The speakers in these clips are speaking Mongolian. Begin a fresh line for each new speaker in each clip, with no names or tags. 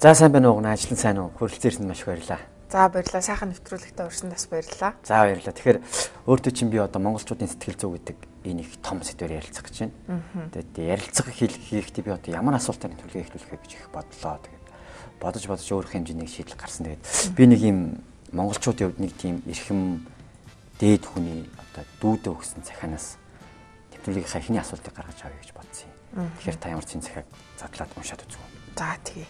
За сайн байна уу? Ажлын сайн уу? Хүрэлцээрсэн маш баярлалаа.
За баярлалаа. Сайхан нэвтрүүлэгтээ урьсан бас баярлалаа.
За баярлалаа. Тэгэхээр өөртөө чинь би одоо монголчуудын сэтгэл зүй гэдэг энэ их том сэдвээр ярилцах гэж байна. Тэгээд ярилцах хийхдээ би одоо ямар асуултаар төлөвлөгөө эхлүүлэх вэ гэж их бодлоо. Тэгээд бодож өөрөх хэмжээний шийдэл гарсан. Тэгээд би нэг юм монголчуудын хувьд нэг тийм эрхэм дээд хүний одоо дүүдэ өгсөн захианаас нэвтрүүлгийн эхний асуултыг гаргаж авъя гэж бодсон юм. Тэгэхээр та ямар ч зэн захиаг задлаад уншаад үзв.
За тэгье.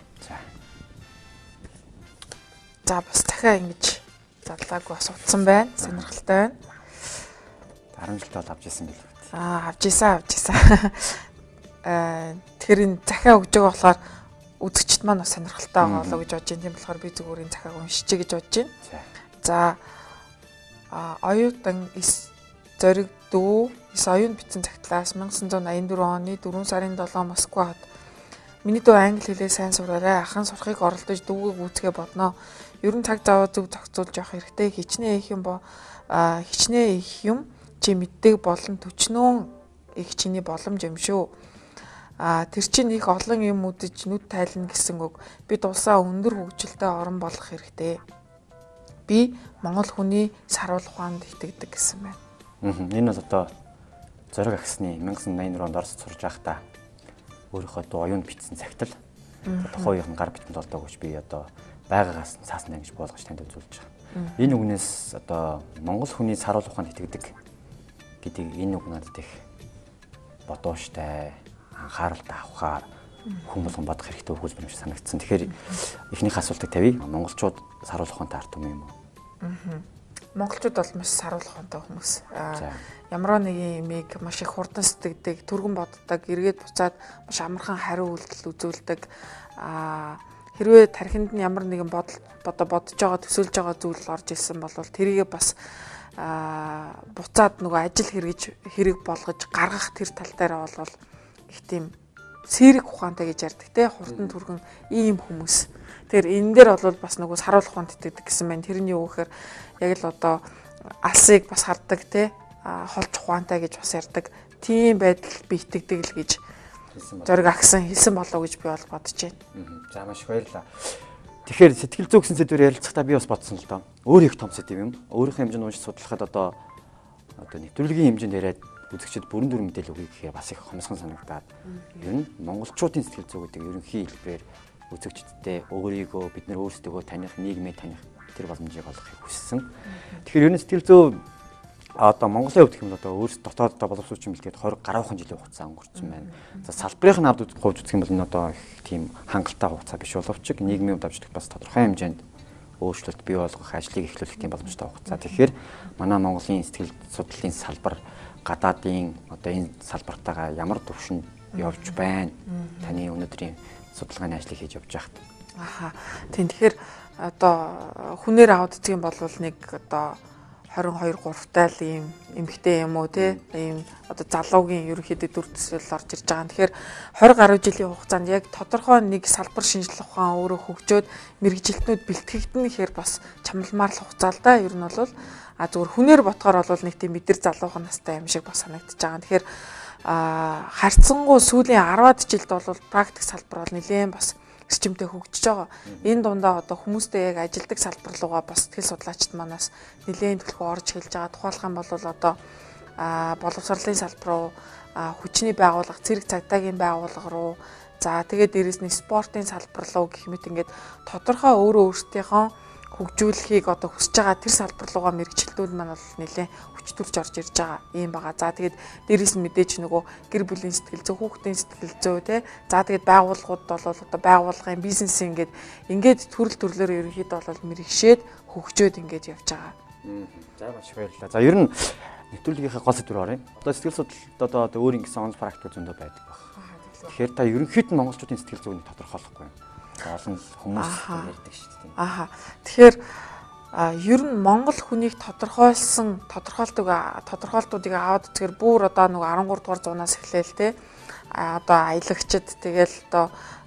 За бас дахиад ингэж задлаагүй бас утсан байна. Сонирхолтой байна.
10 жилд бол авч ирсэн билүү.
Авч ирсэн. Тэгэхээр энэ захиа өгж байгаа болохоор үзэгчд маань бас сонирхолтой байгаа болоо гэж бодож байна. Тийм болохоор би зүгээр энэ захиаг уншчихъя гэж бодож байна. За оюутан зориг дүү оюун бичсэн цагтлаас 1984 оны 4 сарын 7 Москва хот миний дүү англи хэлээ сайн сураарай. Ахын сурахыг оролдож дүүгээ гүйцгээ бодноо. Ер нь цаг зав зөв зохицуулж явах хэрэгтэй. Хичнээн их юм чи мэддэг болон төчнөөн их чиний боломж юм шүү. Тэр чинь их олон юм үдэж нүд тайлна гэсэн үг. Би дулсаа өндөр хөгжилтэй орон болох хэрэгтэй. Би монгол хүний саруул ухаанд итгэдэг гэсэн байна.
Энэ бол одоо зориг агсны 1984 онд Оросд сурж байхдаа өөрийнхөө дуу оюунд бичсэн цагтл. Тухайн үеийн гар битмэл болдогч би одоо байгаагаас цаасна гэж болгож танд үзүүлж байгаа. Энэ үгнээс одоо монгол хүний саруул ухаанд итгэдэг гэдэг энэ үг надад их бодооштой, анхааралтай авахаар хүмүүс бодох хэрэгтэй өгөөж байна гэж санагдсан. Тэгэхээр эхнийх асуултыг тавья. Монголчууд саруул ухаантай ард түмэн юм уу?
Монголчууд бол маш саруул ухаантай хүмүүс. Ямар нэгэн юмыг маш их хурдан сэтгэдэг, түргэн боддог, эргээд буцаад маш амархан хариу үйлдэл үзүүлдэг. Хэрвээ тархинд нь ямар нэгэн бодож байгаа, төсөөлж байгаа зүйл орж ирсэн бол тэрийгээ бас буцаад нөгөө ажил хэрэг болгож гаргах тэр тал дээр бол их тийм сэрэг ухаантай гэж ярьдаг те, хурдан түргэн ийм хүмүүс. Тэгэхээр энэ дээр бол бас нөгөө саруул ухаанд итгэдэг гэсэн байна. Тэрний юу гэхээр яг л одоо алсыг бас хардаг те, холж ухаантай гэж бас ярьдаг. Тийм байдал би итгэдэг л гэж зориг агсан хэлсэн болов гэж би бол бодож байна.
За маш баярлалаа. Тэгэхээр сэтгэл зүй гэсэн сэдвээр ярилцахдаа би бас бодсон л доо. Өөр их том сэдв юм. Өөрийнхөө хэмжээнд уншиж судлахад одоо нэвтрүүлгийн хэмжээнд яриад үзэгчд бүрэн дүр мэдээлэл өгье гэхээр бас их хомсгон санагдаад. Ер нь монголчуудын сэтгэл зүй гэдэг ерөнхий хэлбэрээр үзэгчдтэй өөрийгөө бид нар өөрсдөө таних, нийгмийг таних тэр боломжийг олгохыг хүссэн. Тэгэхээр ер нь сэтгэл зүй одоо Монголын хувьд гэх юм бол одоо өөрсдөө дотооддоо боловсруулж бэлдээд 20 гаруйхан жилийн хугацаа өнгөрцөн байна. За салбарын хувьд үзэх юм бол энэ одоо их тийм хангалттай хугацаа биш боловч нийгмийн хувьд авч бас тодорхой хэмжээнд өөрчлөлт бий болгох ажлыг эхлүүлэх тийм боломжтой хугацаа. Тэгэхээр манай Монголын сэтгэл судлалын салбар гадаадын одоо энэ салбартайгаа ямар төвшөнд явж байна? Таны өнөөдрийн судалгааны ажлыг хийж явж байхад.
Тийм тэгэхээр одоо хүнээр аваад үзэх юм бол нэг одоо 22 3-тай л ийм эмэгтэй юм уу те, ийм одоо залуугийн ерөнхийдөө дүр төсөл орж ирж байгаа. Тэгэхээр 20 гаруй жилийн хугацаанд яг тодорхой нэг салбар шинжилгээ ухаан өөрөө хөгжөөд мэрэгжилтнүүд бэлтгэгдэн гэхээр бас чамламаар л хугацаа л да. Ер нь бол зүгээр хүнээр ботгоор бол нэг тийм мэдэр залуухан настай юм шиг бас санагдаж байгаа. Тэгэхээр харьцангуй сүүлийн 10-аад жилд бол практик салбар бол нэлээд бас эрчимтэй хөгжиж байгаа. Энэ дундаа одоо хүмүүстэй яг ажилдаг салбар руугаа бас сэтгэл судлаачид манаас нэлээд төлхөө орж хэлж байгаа. Тухайлх юм бол одоо боловсролын салбар руу, хүчний байгууллага, цэрэг цагдаагийн байгууллага руу, за тэгээд дээрэс нь спортын салбар руу гэх мэт ингээд тодорхой өөртөөхөө хөгжүүлэхийг одоо хүсэж байгаа тэр салбар руугаа мэрэгчлүүд маань бол нэлээд хүчтүүлж орж ирж байгаа юм байгаа. За тэгээд дээрээс нь мэдээж нөгөө гэр бүлийн сэтгэл зүй, хүүхдийн сэтгэл зүй те. За тэгээд байгууллагууд бол одоо байгууллагын бизнес ингээд төрөл төрлөөр ерөнхийдөө бол мэрэгшээд хөгжөөд ингээд явж байгаа.
За маш баярлалаа. За ер нь нэвтрүүлгийнхээ гол сэдвээр оръё. Одоо сэтгэл судлалд одоо өөр ингэсэн онц практик зөндөө байдаг баг. Тэгэхээр та ерөнхийд нь монголчуудын сэтгэл зүйн тодорхойлохгүй юм. Олон хүмүүс ярьдаг шүү дээ.
Тэгэхээр ер нь монгол хүнийг тодорхойлтуудыг аваад үзэхээр бүр одоо нэг 13 дугаар зуунаас эхлээл те. Одоо аялагчид тэгэл одоо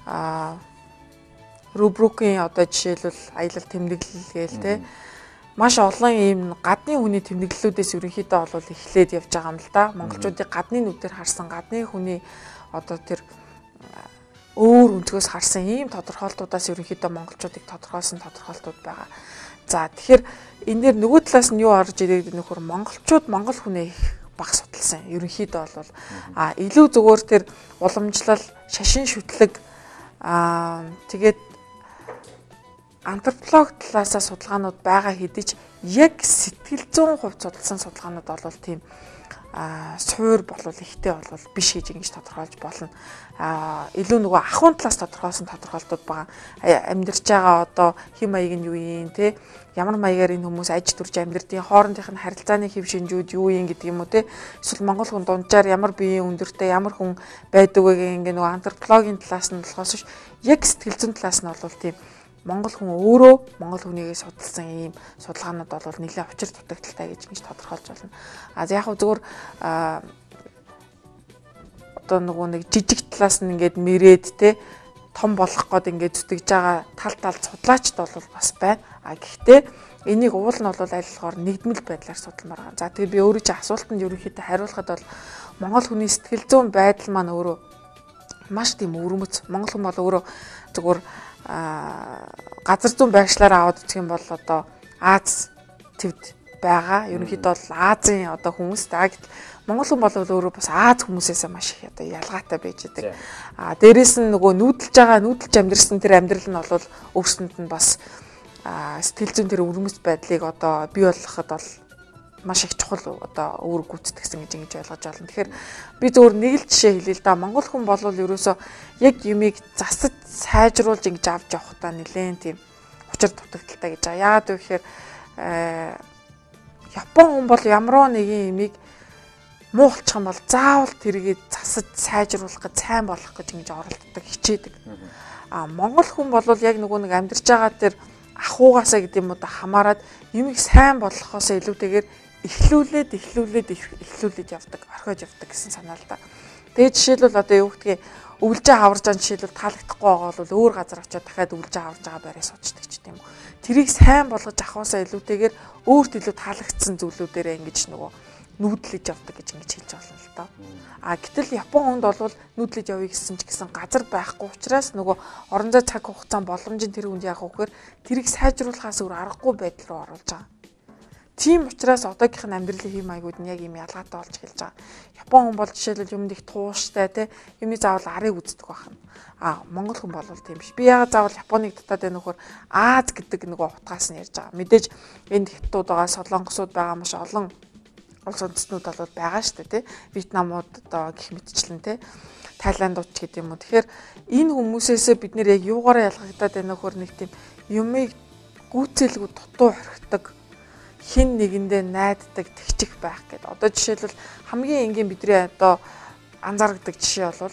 Рубрукийн одоо жишээлбэл аялал тэмдэглэл гээл те. Маш олон ийм гадны хүний тэмдэглэлүүдээс ерөнхийдөө бол эхлээд явж байгаа юм л да. Монголчуудыг гадны нүдээр харсан гадны хүний одоо тэр өөр өнцгөөс харсан ийм тодорхойлтуудаас ерөнхийдөө монголчуудыг тодорхойлсон тодорхойлтууд байгаа. За тэгэхээр энэ дээр нөгөө талаас нь юу орж ирээд нөхөр монголчууд монгол хүнээ их баг судалсан. Ерөнхийдөө бол илүү зүгээр тэр уламжлал, шашин шүтлэг тэгээд антрополог талаасаа судалгаанууд байгаа хэдий ч яг сэтгэл зүйн хувьд судалсан судалгаанууд бол тийм суур болвол ихтэй болвол биш гэж ингэж тодорхойлж болно. Илүү нөгөө ахуйн талаас тодорхойлсон тодорхойлтууд байгаа. Амьдарч байгаа одоо хэм маяг нь юу юм те, ямар маягаар энэ хүмүүс аж төрж амьдрдیں, хоорондынх нь харилцааны хэв шинжүүд юу юм гэдэг юм уу те. Эсвэл монгол хүн дунджаар ямар биеийн өндөртэй ямар хүн байдаг вэ гэх ингээ нөгөө антропологийн талаас нь болохоос биш, яг сэтгэл зүйн талаас нь бол тийм монгол хүн өөрөө монгол хүнийгээ судалсан ийм судалгаанууд бол нэлээд учир дутагдaltaй гэж тодорхойлж байна. Яг хөө зүгээр одоо нөгөө нэг жижиг талаас нь ингээд мэрээд те том болох гээд ингээд зүтгэж байгаа тал судлаачд бол бас байна. Гэхдээ энийг уул нь бол аль болохоор нэгдмэл байдлаар судалмаар байгаа. За тэгээ би өөрөө чи асуултанд ерөнхийдөө хариулахад бол монгол хүний сэтгэл зүйн байдал маань өөрөө маш тийм өвөрмөц. Монгол хүн бол өөрөө зүгээр газар зүүн байршлаараа аваад үзэх юм бол одоо Аз төвд байгаа. Ерөнхийдөө бол Азийн одоо хүмүүс таа. Монгол хүн бол өөрөө бас Аз хүмүүсээс маш их одоо ялгаатай байж байгаа. Дээрээс нь нөгөө нүүдэлж амьдрсан тэр амьдрал нь бол өөрсөнд нь бас сэтгэл зүйн тэр өвөрмөц байдлыг одоо бий болгоход бол маш их чухал одоо үүрэг гүйцэтгэсэн гэж ингэж ойлгож байна. Тэгэхээр би зөвхөн нэг л жишээ хэлье л да. Монгол хүн бол ерөөсөө яг юмыг засаж сайжруулж ингэж авч явахдаа нэлээд тийм учир дутагдaltaй гэж байгаа. Яагаад вэ гэхээр Япон хүн бол ямарваа нэгэн юмыг муу болчих юм бол заавал тэрийг засаж сайжруулах гэж, сайн болгох гэж ингэж оролддог, хичээдэг. Монгол хүн бол яг нөгөө нэг амьдарч байгаа тэр ахуугаасаа гэдэг юм уу да хамаарад юмыг сайн болгохоос илүүтэйгээр эхлүүлээд явдаг, орхиож явдаг гэсэн санаа л да. Тэгээ жишээлбэл одоо юу гэдгийг өвлжээ хаварж байгаа жишээлбэл таалагдахгүй байгаа бол өөр газар очиод дахиад өвлжээ хаварж байгаа байраа суучдаг ч гэдэм юм. Тэрийг сайн болгож авахаасаа илүүтэйгээр өөрт илүү таалагдсан зүйлүүдээрээ ингэж нөгөө нүүдлэж явдаг гэж ингэж хэлж байна л доо. Гэтэл Япон хүнд бол нүүдлэж явъя гэсэн ч гэсэн газар байхгүй учраас нөгөө орон зай цаг хугацаанд боломжийн тэр хүнд яах вэ гэхээр тэрийг сайжруулахаас өөр аргагүй байдал руу оруулж байгаа. Тийм учраас одоогийнх нь амьдралын хэм маягууд нь яг юм ялгаатай болж эхэлж байгаа. Япон хүн бол жишээлбэл юмд их тууштай те юмны заавал арыг үздэг байна. Монгол хүн бол тийм биш. Би яагаад заавал Японыг татаад байна нөхөр Аз гэдэг нөгөө утгаас нь ярьж байгаа. Мэдээж энд хятадууд байгаа, солонгосууд байгаа маш олон улс үндэстнүүд бол байгаа шүү дээ, тий. Вьетнамууд одоо гэх мэтчлэн тий. Тайландууд ч гэдэг юм уу. Тэгэхээр энэ хүмүүсээс бид нэр яг юугаараа ялгагдаад байна нөхөр нэг тийм юмыг гүйцэлгүй дутуу хорхидог, хин нэгэндээ найддаг, тэгчих байх гэдэг. Одоо жишээлбэл хамгийн энгийн бидний одоо анзаардаг жишээ бол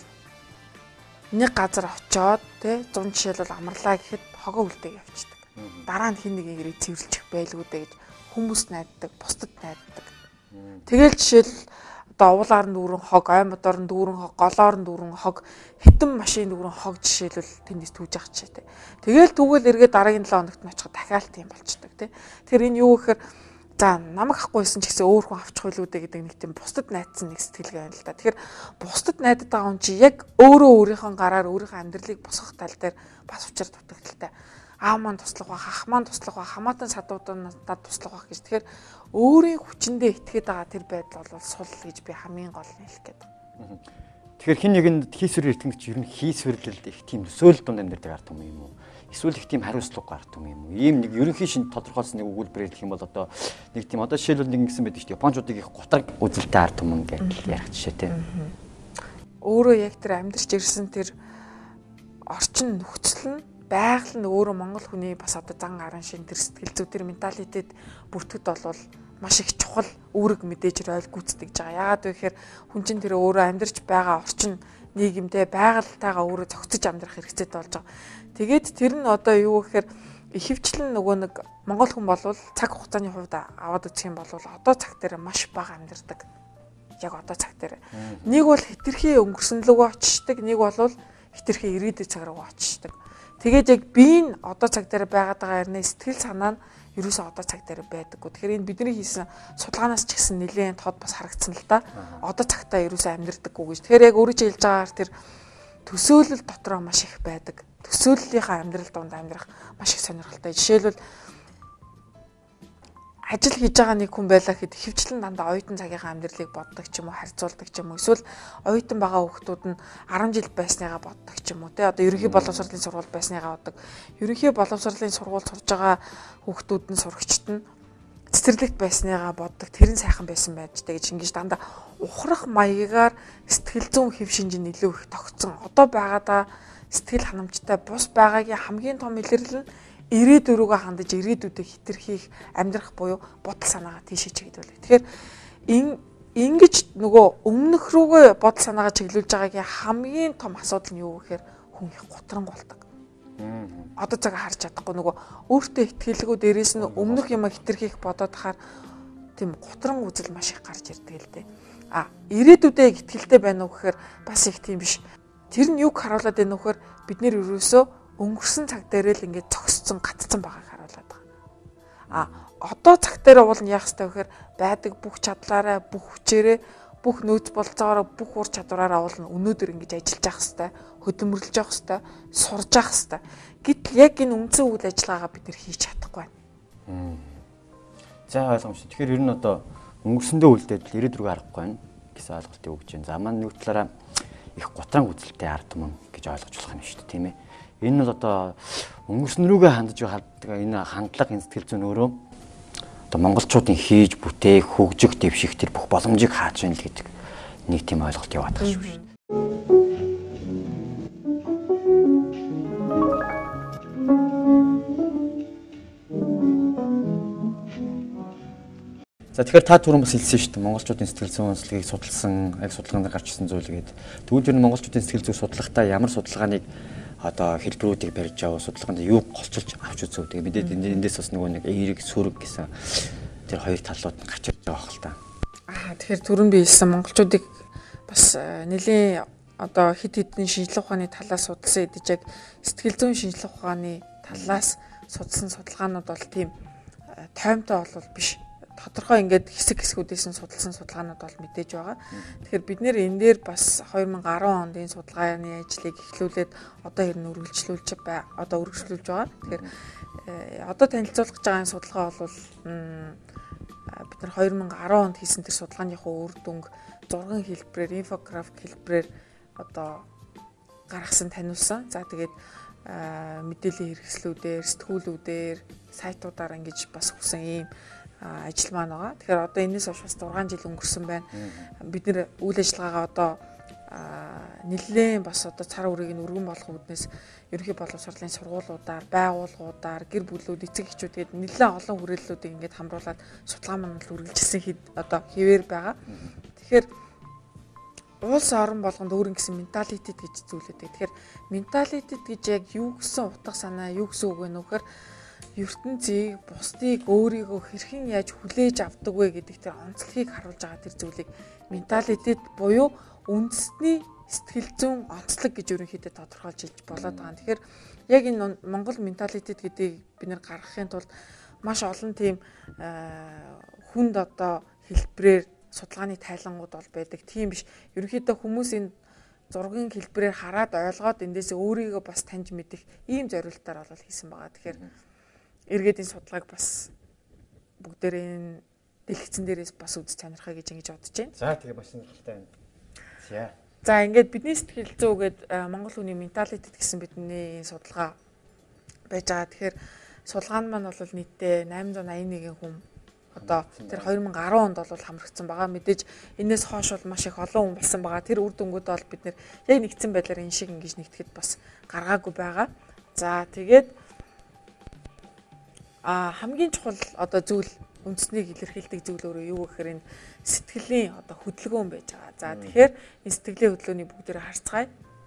нэг газар очиод тий 100 жишээлбэл амарлаа гэхэд хогоо үлдээг явчихдаг. Дараа нь хин нэгийг ирээд цэвэрлчих байлгүй дээ гэж хүмүүс найддаг, бусдад найддаг. Тэгэл жишээл одоо уулаар нь дүүрэн хог, ой мотор нь дүүрэн хог, голоор нь дүүрэн хог, хитэн машин дүүрэн хог жишээлбэл тэндээс түүж ах жишээтэй. Тэгэл түүгээл эргээд дараагийн 7 хоногт нь очиход дахиад тийм болчдөг тий. Тэгэхээр энэ юу гэхээр за намайг авахгүйсэн ч гэсэн өөр хүн авчих байлгүй дээ гэдэг нэг тийм бусдад найдсан нэг сэтгэлгээ байна л да. Тэгэхээр бусдад найдаад байгаа хүн чи яг өөрийнхөө гараар өөрийнхөө амьдралыг босгох тал дээр бас учир дутагдaltaй. Аав маань туслах ба, ах маань туслах ба, хамаатан садуудад надад туслах ба гэж. Тэгэхээр өөрийн хүчиндээ итгээд байгаа тэр байдал бол сул гэж би хамгийн гол нь хэлэх гээд байна.
Тэгэхээр хин нэгэнд хийсвэр итгэгч ер нь хийсвэрлэлд их тийм сөүл дунд амьдардаг ард юм юм уу? Эсвэл их тийм хариуцлага гардаг юм уу? Ийм нэг ерөнхий шин тодорхойлсон нэг өгүүлбэрээр хэлэх юм бол одоо нэг тийм одоо жишээлбэл нэг ингэсэн байдаг шүү дээ. Японочдыг их гутаг үзэлтэй ард юм гэдэг ярих жишээтэй.
Өөрөө яг тэр амьдарч ирсэн тэр орчин нөхцөл нь байгаль нь өөрөө монгол хүний бас одоо зан гаран шин тэр сэтгэл зүй тэр менталитэд бүртгэд болвол маш их чухал үүрэг мэдээж ойл гүйцэтгэж байгаа. Яагаад вэ гэхээр хүн чинь тэр өөрөө амьдарч байгаа орчин нийгэмдээ байгальтайгаа өөрөө зохицож амьдрах хэрэгцээтэй болж байгаа. Тэгээд тэр нь одоо юу гэхээр ихэвчлэн нөгөө нэг монгол хүн болвол цаг хугацааны хувьд аваад үзэх юм бол одоо цаг дээр маш бага амьдардаг. Яг одоо цаг дээр. Нэг бол хитрхи өнгөрсөн лүгөө очдог, нэг бол хитрхи ирээдүйн цаг руу очдог. Тэгээд яг би энэ одоо цаг дээр байгаад байгаа хэрнээ сэтгэл санаа нь ерөөсөө одоо цаг дээр байдаггүй. Тэгэхээр энэ бидний хийсэн судалгаанаас ч гэсэн нэлээд тод бас харагдсан л да. Одоо цагтаа ерөөсөө амьдрдаггүй гэж. Тэгэхээр яг өөрөө ч хэлж байгаагаар тэр төсөөлөл дотроо маш их байдаг. Төсөөллийнхаа амьдрал донд амьдрах маш их сонирхолтой. Жишээлбэл ажил хийж байгаа нэг хүн байлаа гэхэд хөвчлэн дандаа оюутан цагийнхаа амьдралыг боддог ч юм уу, харьцуулдаг ч юм уу. Эсвэл оюутан байгаа хүүхдүүд нь 10 жил байсныгаа боддог ч юм уу. Тэ одоо ерөнхий боловсролын сургууль байсныгаа боддог. Ерөнхий боловсролын сургууль сурж байгаа хүүхдүүд нь сурагчид нь цэцэрлэгт байсныгаа боддог. Тэр нь сайхан байсан байж тэ гэж ингэж дандаа ухрах маягаар сэтгэл зүйн хэв шинжин илүү их тогтсон. Одоо байгаадаа сэтгэл ханамжтай бус байгаагийн хамгийн том илэрлэл нь ирээдүйн рүүгээ хандаж ирээдүйдээ хэтэрхийх амьдрах буюу бодол санаагаа тийшээ чиглүүлэх. Тэгэхээр ингэж нөгөө өмнөх рүүгээ бодол санаагаа чиглүүлж байгаагийн хамгийн том асуудал нь юу гэхээр хүн их гутранг болдог. Одоо цагаа харж чадахгүй нөгөө өөртөө ихтгэлгүй дээрээс нь өмнөх юм хэтэрхийх бодоод хахаар тийм гутран үзэл маш их гарч ирдэг л дээ. Ирээдүйдээ ихтгэлтэй байна уу гэхээр бас их тийм биш. Тэр нь юг харуулад байна вэ гэхээр бид нэр ерөөсөө өнгөрсөн цаг дээр л ингээд зогсцсон гатцсан байгааг харуулдаг байгаа. Одоо цаг дээр уул нь яах ёстой вэ гэхээр байдаг бүх чадлаараа, бүх хүчээрээ, бүх нөөц болцоогоор, бүх ур чадвараараа уул нь өнөөдөр ингэж ажиллаж явах ёстой, хөдөлмөрлөж явах ёстой, сурж явах ёстой. Гэтэл яг энэ үндсэн үйл ажиллагаагаа бид нэр хийж чадахгүй байна.
За ойлгомжтой. Тэгэхээр ер нь одоо өнгөрсөндөө үлдээд ирээд рүү харахгүй байна гэсэн ойлголтыг өгч байна. За маань нэг талаараа их гутраан үзэлтэй ард түмэн гэж ойлгож болох юм шүү дээ, тийм ээ. Энэ бол одоо өнгөрсөн рүүгээ хандж байгаа энэ хандлага, энэ сэтгэл зүйн өөрөө одоо монголчуудын хийж бүтээх, хөгжих, дэвших тэр бүх боломжийг хааж байна л гэдэг нэг тийм ойлголт яваад байгаа шүү дээ. За тэгэхээр та түрүүн бас хэлсэн шүү дээ. Монголчуудын сэтгэл зүйн онцлогийг судалсан, яг судалгаанд гарч ирсэн зүйл гээд. Тэгвэл ер нь монголчуудын сэтгэл зүйг судлахдаа ямар судалгааныг одоо хэлбэрүүдийг барьж аваа, судалгаанд юу голчилж авч үзв. Тэгээ мэдээд эндээс бас нөгөө нэг эерэг сүрэг гэсэн тэр хоёр талууд нь гарч ирж байгаа хэл та.
Тэгэхээр түрүүн би хэлсэн монголчуудыг бас нэлийн одоо хид хидний шинжилгээ ухааны талаас судалсан эдэж яг сэтгэл зүйн шинжилгээ ухааны талаас судалсан судалгаанууд бол тийм тоймтой бол биш. Тодорхой ингээд хэсгүүдээс нь судалсан судалгаанууд бол мэдээж байгаа. Тэгэхээр бид нэр энэ дээр бас 2010 онд энэ судалгааны ажлыг эхлүүлээд одоо хэрнээ үргэлжлүүлж байгаа. Тэгэхээр одоо танилцуулах гэж байгаа энэ судалгаа бол бид нар 2010 онд хийсэн тэр судалгааныхаа үр дүнг зургийн хэлбэрээр, инфографик хэлбэрээр одоо гаргасан, таниулсан. За тэгээд мэдээллийн хэрэгслүүдээр, сэтгүүлүүдээр, сайтуудаар ингэж бас өгсөн ийм ажил маань байгаа. Тэгэхээр одоо энэс хойш бас 6 жил өнгөрсөн байна. Бид нэр үйл ажиллагаагаа одоо нэлээд бас одоо цар үрийг нь өргөн болгох үүднээс ерөнхий боловсролын сургуулиудаар, байгууллагуудаар, гэр бүлүүд, эцэг эхчүүд гээд нэлээд олон хүрээллүүдийг ингээд хамруулад судалгаа маань үргэлжилсэн хэд одоо хэвээр байгаа. Тэгэхээр улс орон болгонд өөр ингэсэн менталитет гэж зүйлээд. Тэгэхээр менталитет гэж яг юу гэсэн утга санаа, юу гэсэн үг вэ нөхөр ертөнцийг, бусдыг өөрийгөө хэрхэн яаж хүлээж авдаг вэ гэдэг тэр онцлогийг харуулж байгаа тэр зүйлийг менталитет буюу үндэсний сэтгэл зүйн онцлог гэж ерөнхийдөө тодорхойлж хэлж болоод байгаа. Тэгэхээр яг энэ Монгол менталитет гэдгийг бид нэр гаргахын тулд маш олон тийм хүнд одоо хэлбэрээр судалгааны тайлангууд бол байдаг. Тийм биш. Ерөнхийдөө хүмүүс энэ зургийн хэлбэрээр хараад ойлгоод эндээс өөрийгөө бас таньж мэдэх ийм зорилтоор бол хийсэн байгаа. Тэгэхээр эргээд энэ судалгааг бас бүгдээрээ дэлгэцэн дээрээс бас үз сонирхоо гэж ингэж бодож байна.
За тэгээ бас сонирхолтой байна.
За ингээд бидний сэтгэл зүй гээд Монгол хүний менталитет гэсэн бидний судалгаа байж байгаа. Тэгэхээр судалгаанд маань бол нийтдээ 881 хүн одоо тэр 2010 онд бол хамрагдсан байгаа. Мэдээж энэс хойш бол маш их олон хүн болсон байгаа. Тэр үр дүнгууд бол бид нэр яг нэгдсэн байдлаар энэ шиг ингэж нэгтгэхэд бас гаргаагүй байгаа. За тэгээд хамгийн чухал одоо зүйл үндэснийг илэрхийлдэг зүйл өөрөө юу гэхээр энэ сэтгэлийн одоо хөдөлгөөн байж байгаа. За тэгэхээр энэ сэтгэлийн хөдөлгөөний бүгдээрээ харцгаая.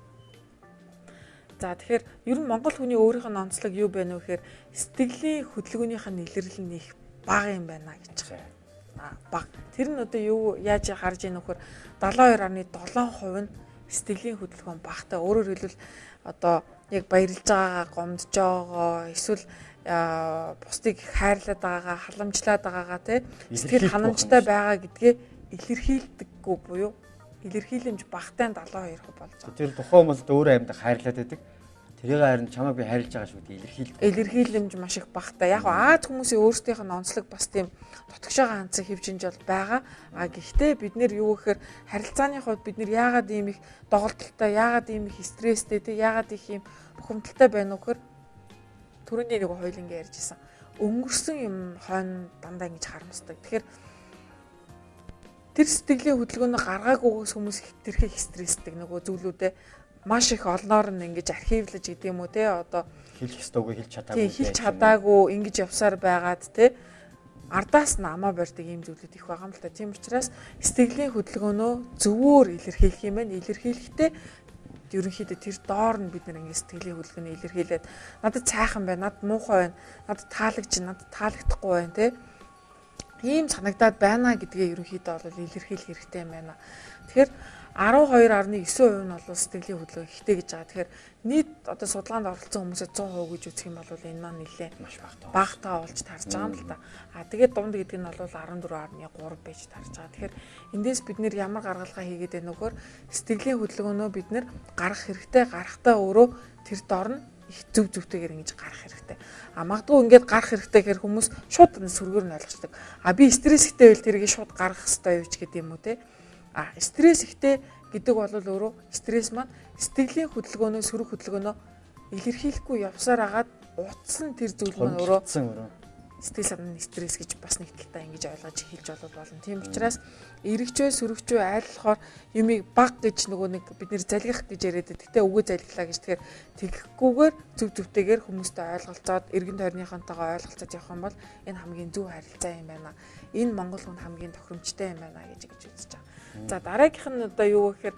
За тэгэхээр ер нь Монгол хүний өөрийнх нь онцлог юу байна вэ гэхээр сэтгэлийн хөдөлгөөнийх нь илэрлэл нь их бага юм байна гэж байгаа. Бага. Тэр нь одоо юу яаж харж ийн нөхөр 72.7% нь сэтгэлийн хөдөлгөөн багтай. Өөрөөр хэлбэл одоо яг баярлж байгаагаа гомдж байгаа эсвэл бусдыг хайрлаад байгаагаа, халамжлаад байгаагаа тий сэтгэл ханамжтай байгаа гэдгээ илэрхийлдэггүй буюу илэрхийлэмж багтаа 72% болж байгаа.
Тэр тухайн хүмүүс өөр амьд хайрлаад байдаг. Тэрийг харин чамайг би хайрлаж байгаа шүү дээ илэрхийлдэг.
Илэрхийлэмж маш их багтаа. Яг Аз хүмүүсийн өөрсдийнх нь онцлог бас тийм дотгошоо ганцхан хөвжинж бол байгаа. Гэхдээ бид нэр юу гэхээр харилцааны хувьд бид нэр яагаад ийм их доголдолтой, яагаад ийм их стресстэй, тэ яагаад их ийм бухимдалтай байна уу гэхээр түрүүний нэг хоёулангийн ярьжсэн. Өнгөрсөн юм хойно дандаа ингэж харамсдаг. Тэгэхээр тэр сэтгэлийн хөдөлгөөний гаргаагүйгээс хүмүүс тэрхээ стресстэй нөгөө зүйлүүдээ маш их олноор нь ингэж архивлаж гэдэг юм уу те одоо
хэлэх ёстойгоо хэлж чадаагүй.
Тийм хэлж чадаагүй ингэж явсаар байгаад те ардаас нь амаа барьдаг юм зүйлүүд их байгаа юм л та. Тийм учраас сэтгэлийн хөдөлгөөнөө зөвөр илэрхийлэх юм байна. Илэрхийлэхдээ ерөнхийдөө тэр доор нь бид нэг сэтгэлийн хөдөлгөөний илэрхийлээд надад цайхан байна, надад муухай байна, надад таалагч, надад таалагдахгүй байна те. Ийм санагдаад байна гэдгээ ерөнхийдөө бол илэрхийлэх хэрэгтэй юм байна. Тэгэхээр 12.9% нь бол сэтгэлийн хөдөлгөөн ихтэй гэж байгаа. Тэгэхээр нийт одоо судалгаанд оролцсон хүмүүсээ 100% гэж үзэх юм бол энэ маань нэлээ
маш
багтаа болж тарж байгаа юм л да. Тэгээд дунд гэдэг нь бол 14.3 байж тарж байгаа. Тэгэхээр эндээс бид нэр ямар гаргалгаа хийгээд байна нөхөр сэтгэлийн хөдөлгөөнөө бид нэр гарах хэрэгтэй. Гарахтаа өөрөө тэр дор нь их зөв зөвтэйгээр ингэж гарах хэрэгтэй. Магадгүй ингээд гарах хэрэгтэй гэхээр хүмүүс шууд сүргээр нь ойлгочдаг. Би стресс ихтэй байл тэрийг шууд гаргах хэрэгтэй юу ч гэдэг юм уу те. Стресс ихтэй гэдэг бол өөрөө стресс маань сэтгэлийн хөдөлгөөнөө сөрөг хөдөлгөөнөө илэрхийлэхгүй явсаар агаад утсан тэр зүйл маань өөрөө стресс гэж бас нэг талаа ингэж ойлгож хэлж болно. Тийм учраас эргэжөө сөрөгчөө айллахаар юмыг баг гэж нөгөө нэг бид нэр залгих гэж яриад байдаг. Гэтэ үгүй залглаа гэж тэгэхээр тэгэхгүйгээр зөв зөвтэйгээр хүмүүстэй ойлголцоод эргэн тойрныхонтойгоо ойлголцоод явах юм бол энэ хамгийн зөв харилцаа юм байна. Энэ Монгол хүн хамгийн тохиромжтой юм байна гэж үзэж байгаа. За дараагийнх нь одоо юу гэхээр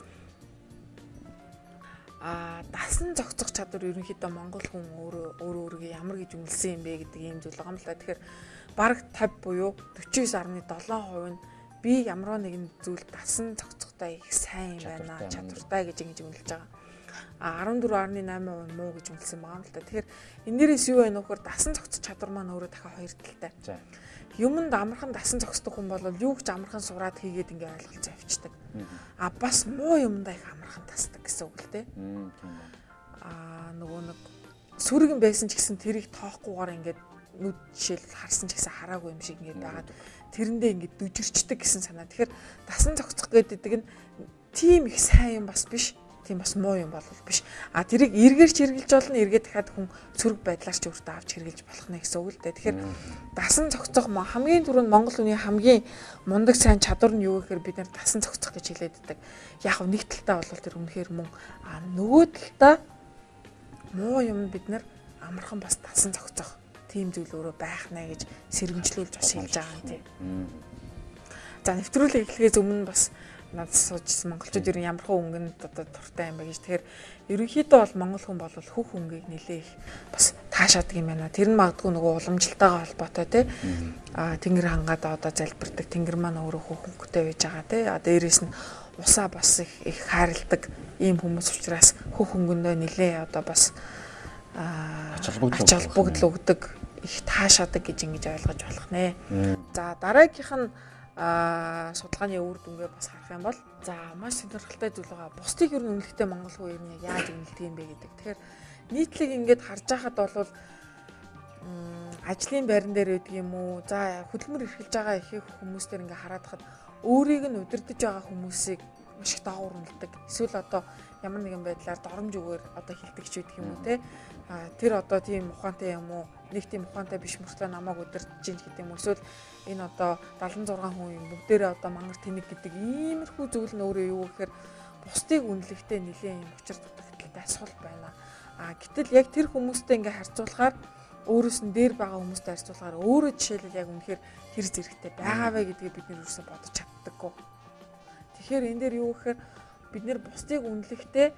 дасан зохицох чадвар ерөнхийдөө Монгол хүн өөрийгөө ямар гэж үнэлсэн юм бэ гэдэг ийм зүйл байгаа юм л да. Тэгэхээр бараг 50 буюу 49.7% нь би ямар нэгэн зүйл дасан зохицохтой их сайн юм байна, чадвартай гэж ингэж үнэлж байгаа. 14.8% муу гэж үнэлсэн байгаа юм л да. Тэгэхээр энэ дээрээс юу байна вэ гэхээр дасан зохицох чадвар маань өөрөө дахиад хоёр талтай. Юмд амархан дасан зохицдог хүн бол юу гэж амархан сураад хийгээд ингээ ойлголцоо авчдаг. Бас муу юмдаа их амархан тасдаг гэсэн үг л дээ. Нөгөө нэг сүргэн байсан ч гэсэн тэрийг тоохгүйгээр ингээд нүд жишээл харсан ч гэсэн хараагүй юм шиг ингээд байгаад тэрэндээ ингээд дүжирчдэг гэсэн санаа. Тэгэхээр дасан зохицох гэдэг нь тийм их сайн юм бас биш. Тийм бас муу юм бол биш. Тэрийг эргэрч хэрглэж болно. Эргээд дахиад хүн сөрөг байдлаар ч өөртөө авч хэрглэж болох нэ гэсэн үг л дээ. Тэгэхээр дасан зохицох хамгийн түрүүнд Монгол хүний хамгийн мундаг сайн чадвар нь юу гэхээр бид нар дасан зохицох гэж хэлээд байдаг. Яг нэг талтаа бол тэр үнэхээр мөн. Нөгөө талтаа муу юм бид нар амархан бас дасан зохицох тийм зүйл өөрөө байх нэ гэж сэрэмжлүүлж бас хэлж байгаа юм тийм. За нэвтрүүлэг эхлэхээс өмнө бас надад суужсэн монголчууд ер нь ямар хөө өнгөнд одоо дуртай юм бэ гэж. Тэгэхээр ерөнхийдөө бол монгол хүн бол хөх өнгийг нэлээ их бас таашаадаг юм байна. Тэр нь магадгүй нөгөө уламжлалтайгаа холбоотой тий. Тэнгэр хангаад одоо залбирдаг. Тэнгэр маань өөрөө хөх өнгөтэй байж байгаа тий. Дээрээс нь усаа бас их хайрладаг ийм хүмүүс учраас хөх өнгөндөө нэлээ одоо бас ач холбогдол өгдөг, их таашаадаг гэж ингэж ойлгож болох нэ. За дараагийнх нь судалгааны үр дүнгээ бас харах юм бол маш сонирхолтой зүйл байгаа. Бусдыг ер нь үнэлэхдээ монгол хүн ер нь яаж үнэлдэг юм бэ гэдэг. Тэгэхээр нийтлэг ингээд харж байхад бол ажлын байран дээр байдаг юм уу? За хөдөлмөр эрхэлж байгаа их хүмүүстээр ингээд хараад хахад өөрийг нь удирдах байгаа хүмүүсийг маш их даавар үнэлдэг. Эсвэл одоо ямар нэгэн байдлаар доромжгүйгээр одоо хилдэг ч байдаг юм уу те. Тэр одоо тийм ухаантай юм уу? Нэг тийм ухаантай биш мөртлөө намайг удирдах гэж гэдэг юм уу? Эсвэл энэ одоо 76 хүн юм бүгдээрээ одоо мангар тэнэг гэдэг иймэрхүү зүйл нь өөрөө юу гэхээр бусдыг үнэлэхдээ нэлээд юм учир дутагдaltaй асуул байна. Гэтэл яг тэр хүмүүстэй ингээ харьцуулахаар өөрөөс нь дээр байгаа хүмүүстэй харьцуулахаар өөрөө жишээлбэл яг үнэхээр тэр зэрэгтэй байгаа вэ гэдгийг бид нэр юусаа бодож чаддаггүй. Тэгэхээр энэ дээр юу гэхээр бид нэр бусдыг үнэлэхдээ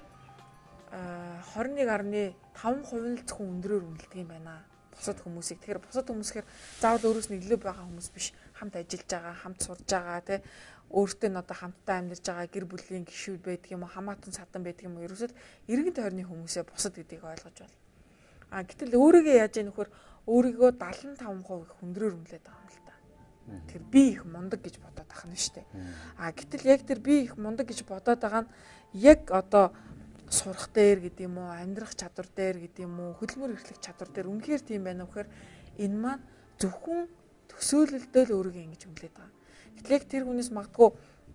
21.5% л зөвхөн өндрөөр үнэлдэг юм байна. Бусад хүмүүсийг. Тэгэхээр бусад хүмүүсээр заавал өөрөөс нь илүү байгаа хүмүүс биш. Хамт ажиллаж байгаа, хамт сурж байгаа, тэ өөртөө нь одоо хамтдаа амьдарч байгаа гэр бүлийн гишүүд байдаг юм уу, хамаатан садан байдаг юм уу? Ерөөсөд эргэн тойрны хүмүүсээ бусад гэдгийг ойлгож байна. Гэтэл өөрийгөө яаж яах нөхөр өөрийгөө 75% их өндрөөр үнэлээд байгаа юм л та. тэр би их мундаг гэж бодоод байгаа нь шүү дээ. Гэтэл яг тэр би их мундаг гэж бодоод байгаа нь яг одоо сурах дээр гэдэг юм уу, амьдрах чадвар дээр гэдэг юм уу, хөдөлмөр эрхлэх чадвар дээр үнэхээр тийм байна уу гэхээр энэ маань зөвхөн төсөөлөлдөө л өөрийгөө ингэж өнгөлөд байгаа. Гэтэл яг тэр хүнээс магадгүй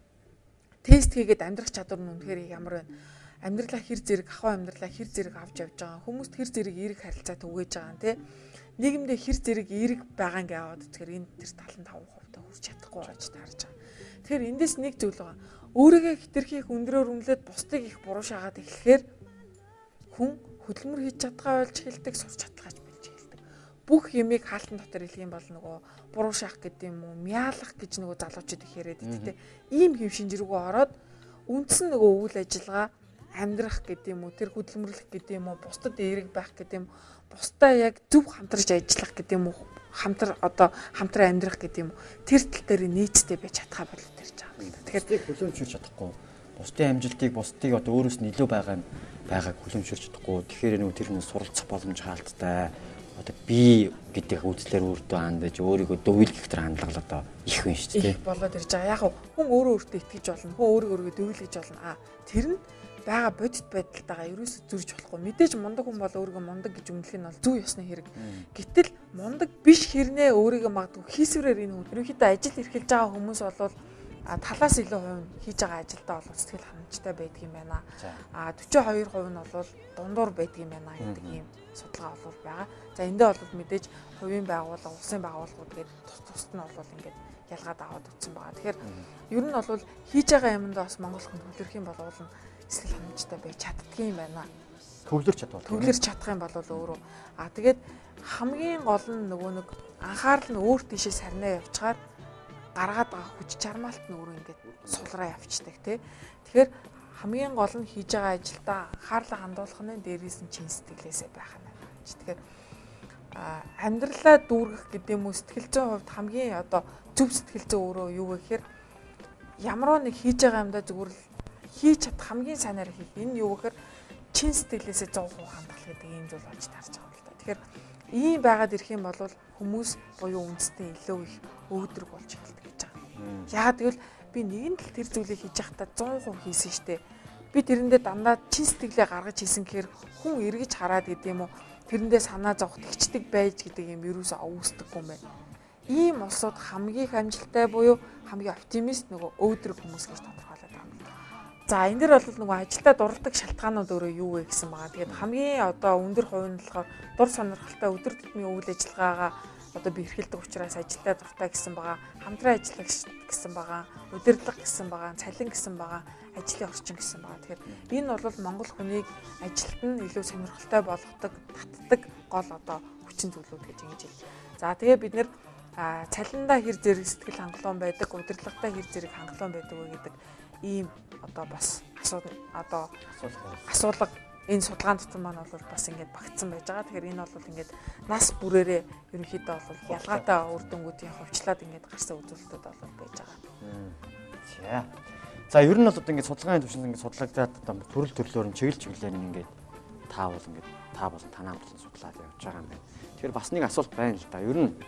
тест хийгээд амьдрах чадвар нь үнэхээр ямар байна? Амьдралаа хэр зэрэг, ахуй амьдралаа хэр зэрэг авч явж байгаа. Хүмүүст хэр зэрэг эерэг харилцаа түгээж байгаа нэ. Нийгэмдээ хэр зэрэг эерэг байгаа ингээ аваад тэгэхээр энэ тэр 75% та хүрч чадахгүй байж таарж байгаа. Тэгэхээр эндээс нэг зүйл байгаа. Өөрийгөө хэтэрхийх өндрөөр өмлөд бусдыг их буруу шаагаад эхлэхээр хүн хөдөлмөр хийж чадгаа болж хэлдэг, сурч чадгаач болж хэлдэг. Бүх юмыг хаалтан дотор хэлэх юм бол нөгөө буруу шаах гэдэг юм уу, мяалах гэж нөгөө залуучууд их яриад идэгтэй. Ийм хэв шинжрүүгөө ороод үндсэн нөгөө үйл ажиллагаа амьдрах гэдэг юм уу, тэр хөдөлмөрлөх гэдэг юм уу, бусдад эерэг байх гэдэг юм, бусдаа яг зөв хамтарч ажиллах гэдэг юм уу, хамтран амьдрах гэдэг юм уу, тэр тал дээр нийцтэй байж чадхаа болов тэрж байгаа. Тэгэхээр
хүлэмжшүүлж чадахгүй. Бусдын амжилтыг бусдыг одоо өөрөөс нь илүү байгааг хүлэмжшүүлж чадахгүй. Тэгэхээр нөгөө тэр нь суралцах боломж хаалттай. Одоо би гэдэг үзлээр өөртөө хандаж өөрийгөө дөвөлгөх төр хандлага одоо их байна шүү дээ.
Их болоод ирж байгаа. Яг хүн өөрөө өөртөө итгэж болно. Хүн өөрийгөө дөвөлгөж болно. Тэр нь бага бодит байдалтайгаа ерөөсө зөрж болохгүй. Мэдээж мундаг хүн бол өөрийгөө мундаг гэж үнэлэх нь бол зөв ёсны хэрэг. Гэтэл мундаг биш хэрнээ өөрийгөө магадгүй хийсвэрээр энэ ерөнхийдөө ажил эрхэлж байгаа хүмүүс бол талаас илүү хувь хийж байгаа ажилдаа бол сэтгэл ханамжтай байдаг юм байна. 42% нь бол дундуур байдаг юм байна гэдэг ийм судалгаа бол байгаа. За эндээ бол мэдээж хувийн байгууллага, улсын байгууллагууд гэдэг тусад нь бол ингээд ялгаад аваад утсан байгаа. Тэгэхээр ер нь бол хийж байгаа юмд бас монгол хүн хөлөрөх юм бол сэтгэл ханамжтай байж чаддгийн байна.
Төвлөрч
чадах юм бол өөрөө. Тэгээд хамгийн гол нь нөгөө нэг анхаарал нь өөр тийшээ сарнаа явчихаар гаргаад байгаа хүч чармаалт нь өөрөө ингээд сулраа явчихдаг тий. Тэгэхээр хамгийн гол нь хийж байгаа ажилдаа анхаарлаа хандуулах нь дээрээс нь чин сэтгэлээсээ байх нь байна. Тэгэхээр амьдралаа дүүргэх гэдэг юм уу сэтгэл зүйн хувьд хамгийн одоо зөв сэтгэл зүй өөрөө юу вэ гэхээр ямар нэг хийж байгаа юмдаа зүгээр л хийж чадах хамгийн сайнаар хийх. Энэ юу гэхээр чин сэтгэлээсээ 100% хандах гэдэг ийм зүйл болж тарж байгаа юм л да. Тэгэхээр ийм байгаад ирэх юм бол хүмүүс буюу үндэстэй илүү их өөдрөг болж эхэлдэг гэж байгаа. Яагаад гэвэл би нэгэн тал тэр зүйлийг хийж байхдаа 100% хийсэн штэ. Би тэрэндээ дандаа чин сэтгэлээ гаргаж хийсэн гэхээр хүн эргэж хараад гэдэг юм уу тэрэндээ санаа зовх тэгчдэг байж гэдэг юм ерөөсөө үүсдэггүй юм байна. Ийм улсууд хамгийн их амжилттай буюу хамгийн оптимист нөгөө өөдрөг хүмүүс гэж тодорхойлоод байгаа юм. За энэ дэр бол нөгөө ажилдаа дурладаг шалтгаанууд өөрөө юу вэ гэсэн байгаа. Тэгээд хамгийн одоо өндөр хувь нь болохоор дур сонирхолтой өдөр тутмын үйл ажиллагаагаа одоо би эрхэлдэг учраас ажилдаа дуртай гэсэн байгаа, хамтран ажиллах гэсэн байгаа, удирдлага гэсэн байгаа, цалин гэсэн байгаа, ажлын орчин гэсэн байгаа. Тэгэхээр энэ бол монгол хүнийг ажилд нь илүү сонирхолтой болгодог, татдаг гол одоо хүчин зүйлүүд гэж ингэж хэлж. За тэгээ бид нэр цалиндаа хэр зэрэг сэтгэл хангалуун байдаг, удирдлагатай хэр зэрэг хангалуун байдаг вэ гэдэг ийм одоо бас асуулга энэ судалгаан дотор маань бол бас ингээд багтсан байж байгаа. Тэгэхээр энэ бол ингээд нас бүрээрээ ерөнхийдөө бол ялгаатай үр дүнгуудын хувьчлаад ингээд гарсан үзүүлэлтүүд бол байж байгаа.
За ер нь бол одоо ингээд судалгааны төвшөнд ингээд судлагдаад одоо төрөл төрлөөр нь чиглэлээр нь ингээд та болон танаа болон судлаад явж байгаа юм байна. Тэгэхээр бас нэг асуулт байна л да. Ер нь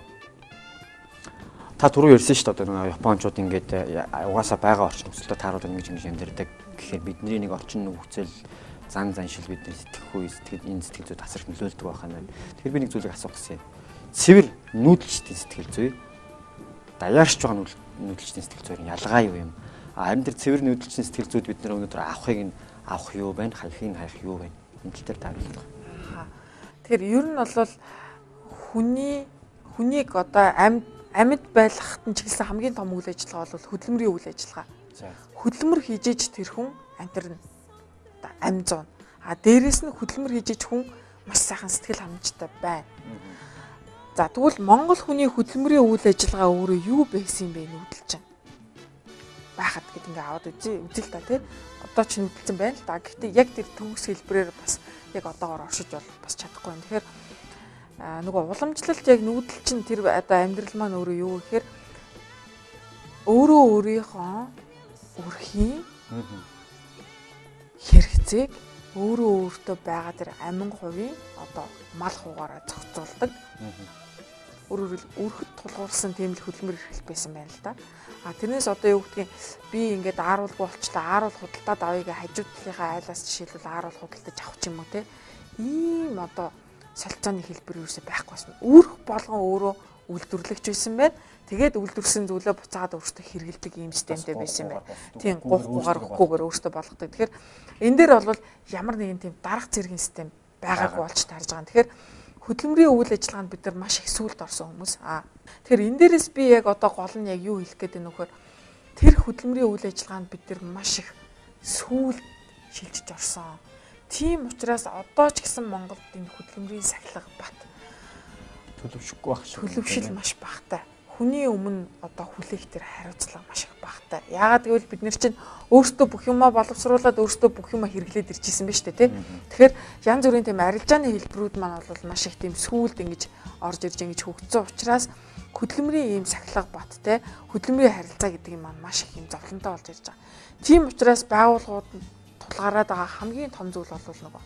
та түрүү ярьсан шүү дээ одоо Япончууд ингээд угаасаа байгаа орчин нөхцөлөд тааруулаад ингэж амьдардаг гэхээр бидний нэг орчин нөхцөл зан заншил бидний сэтгэх үе энэ сэтгэл зүй тасрах нөлөөлдөг байх юм байна. Тэгэхээр би нэг зүйлийг асуух гэсэн юм. Цэвэр нүүдэлчдийн сэтгэл зүй даяарч байгаа нүүдэлчдийн сэтгэл зүйн ялгаа юу юм? Харин тэр цэвэр нүүдэлчдийн сэтгэл зүйд бид нар өнөөдөр авах юу байна? Хайхыг хайх юу байна? Энэ тал дээр тааруулах.
Тэгэхээр ер нь бол хүнийг одоо амьд байлгахад нь чиглэсэн хамгийн том үйл ажиллагаа бол хөдөлмөрийн үйл ажиллагаа. Хөдөлмөр хийжээж тэр хүн амьдрна. Ам 100. Дээрээс нь хөдөлмөр хийжээж хүн маш сайхан сэтгэл ханамжтай байна. За тэгвэл монгол хүний хөдөлмөрийн үйл ажиллагаа өөрөө юу байсан юм бэ нүүдэлж байна. Байхад гэдэг ингээ аваад үзэл та тий. Одоо ч нүүдэлсэн байна л да. Гэхдээ яг тэр төгс хэлбэрээр бас яг одоогоор оршиж бол бас чадахгүй байна. Тэгэхээр нөгөө уламжлалт яг нүүдэлчин тэр одоо амьдрал маань өөрөө юу гэхээр өөрөө өөрийнхөө өрхийн хэрэгцээг өөрөө өөртөө байгаа тэр амин хувийн одоо мал хугаараа зохицуулдаг. өөрөөр өрхөд тулгуурсан тийм л хөдөлмөр эрхлэлт байсан байна л да. Тэрнээс одоо юу гэдгийг би ингээд ааруулгүй болчлаа, ааруул худалдаад авъя гэ хажуу талынхаа айлаас жишээлбэл ааруул худалдаж авах ч юм уу те. Ийм одоо солилцооны хэлбэр юусаа байхгүй байсан. Өрх болгон өөрөө үйлдвэрлэгч байсан байна. Тэгээд үйлдвэрсэн зүйлээ буцаагаад өөртөө хэрэгэлдэг ийм системтэй байсан юм байна. Тийм гуйхгүйгээр өгөхгүйгээр өөртөө болгодог. Тэгэхээр энэ дээр бол ямар нэгэн тийм дарга зэргийн систем байгаагүй болж тарж байгаа. Тэгэхээр хөдөлмөрийн үйл ажиллагаанд бид нар маш их сүлд орсон хүмүүс. Тэгэхээр энэ дээрээс би яг одоо гол нь яг юу хэлэх гээд байна вөхөр тэр хөдөлмөрийн үйл ажиллагаанд бид нар маш их сүлд шилжиж орсон. Тийм учраас одоо ч гэсэн Монголд энэ хөдөлмөрийн сахилга бат
төлөвшөхгүй байх шиг.
Төлөвшил маш багатай. Хүний өмнө одоо хүлээх тэр хариуцлага маш их багатай. Яагаад гэвэл бид нар чинь өөрсдөө бүх юмаа боловсруулад өөрсдөө бүх юмаа хэрэглээд ирчихсэн ба штэ тий. Тэгэхээр янз бүрийн тийм арилжааны хэлбэрүүд маань бол маш их тийм сүүлд ингэж орж ирж ингэж хөгжсөн учраас хөдөлмөрийн ийм сахилга бат тий хөдөлмөрийн харилцаа гэдэг юм маань маш их юм зовлонтой болж ирж байгаа. Тийм учраас байгууллагууд нь тулгараад байгаа хамгийн том зүйл бол нөгөө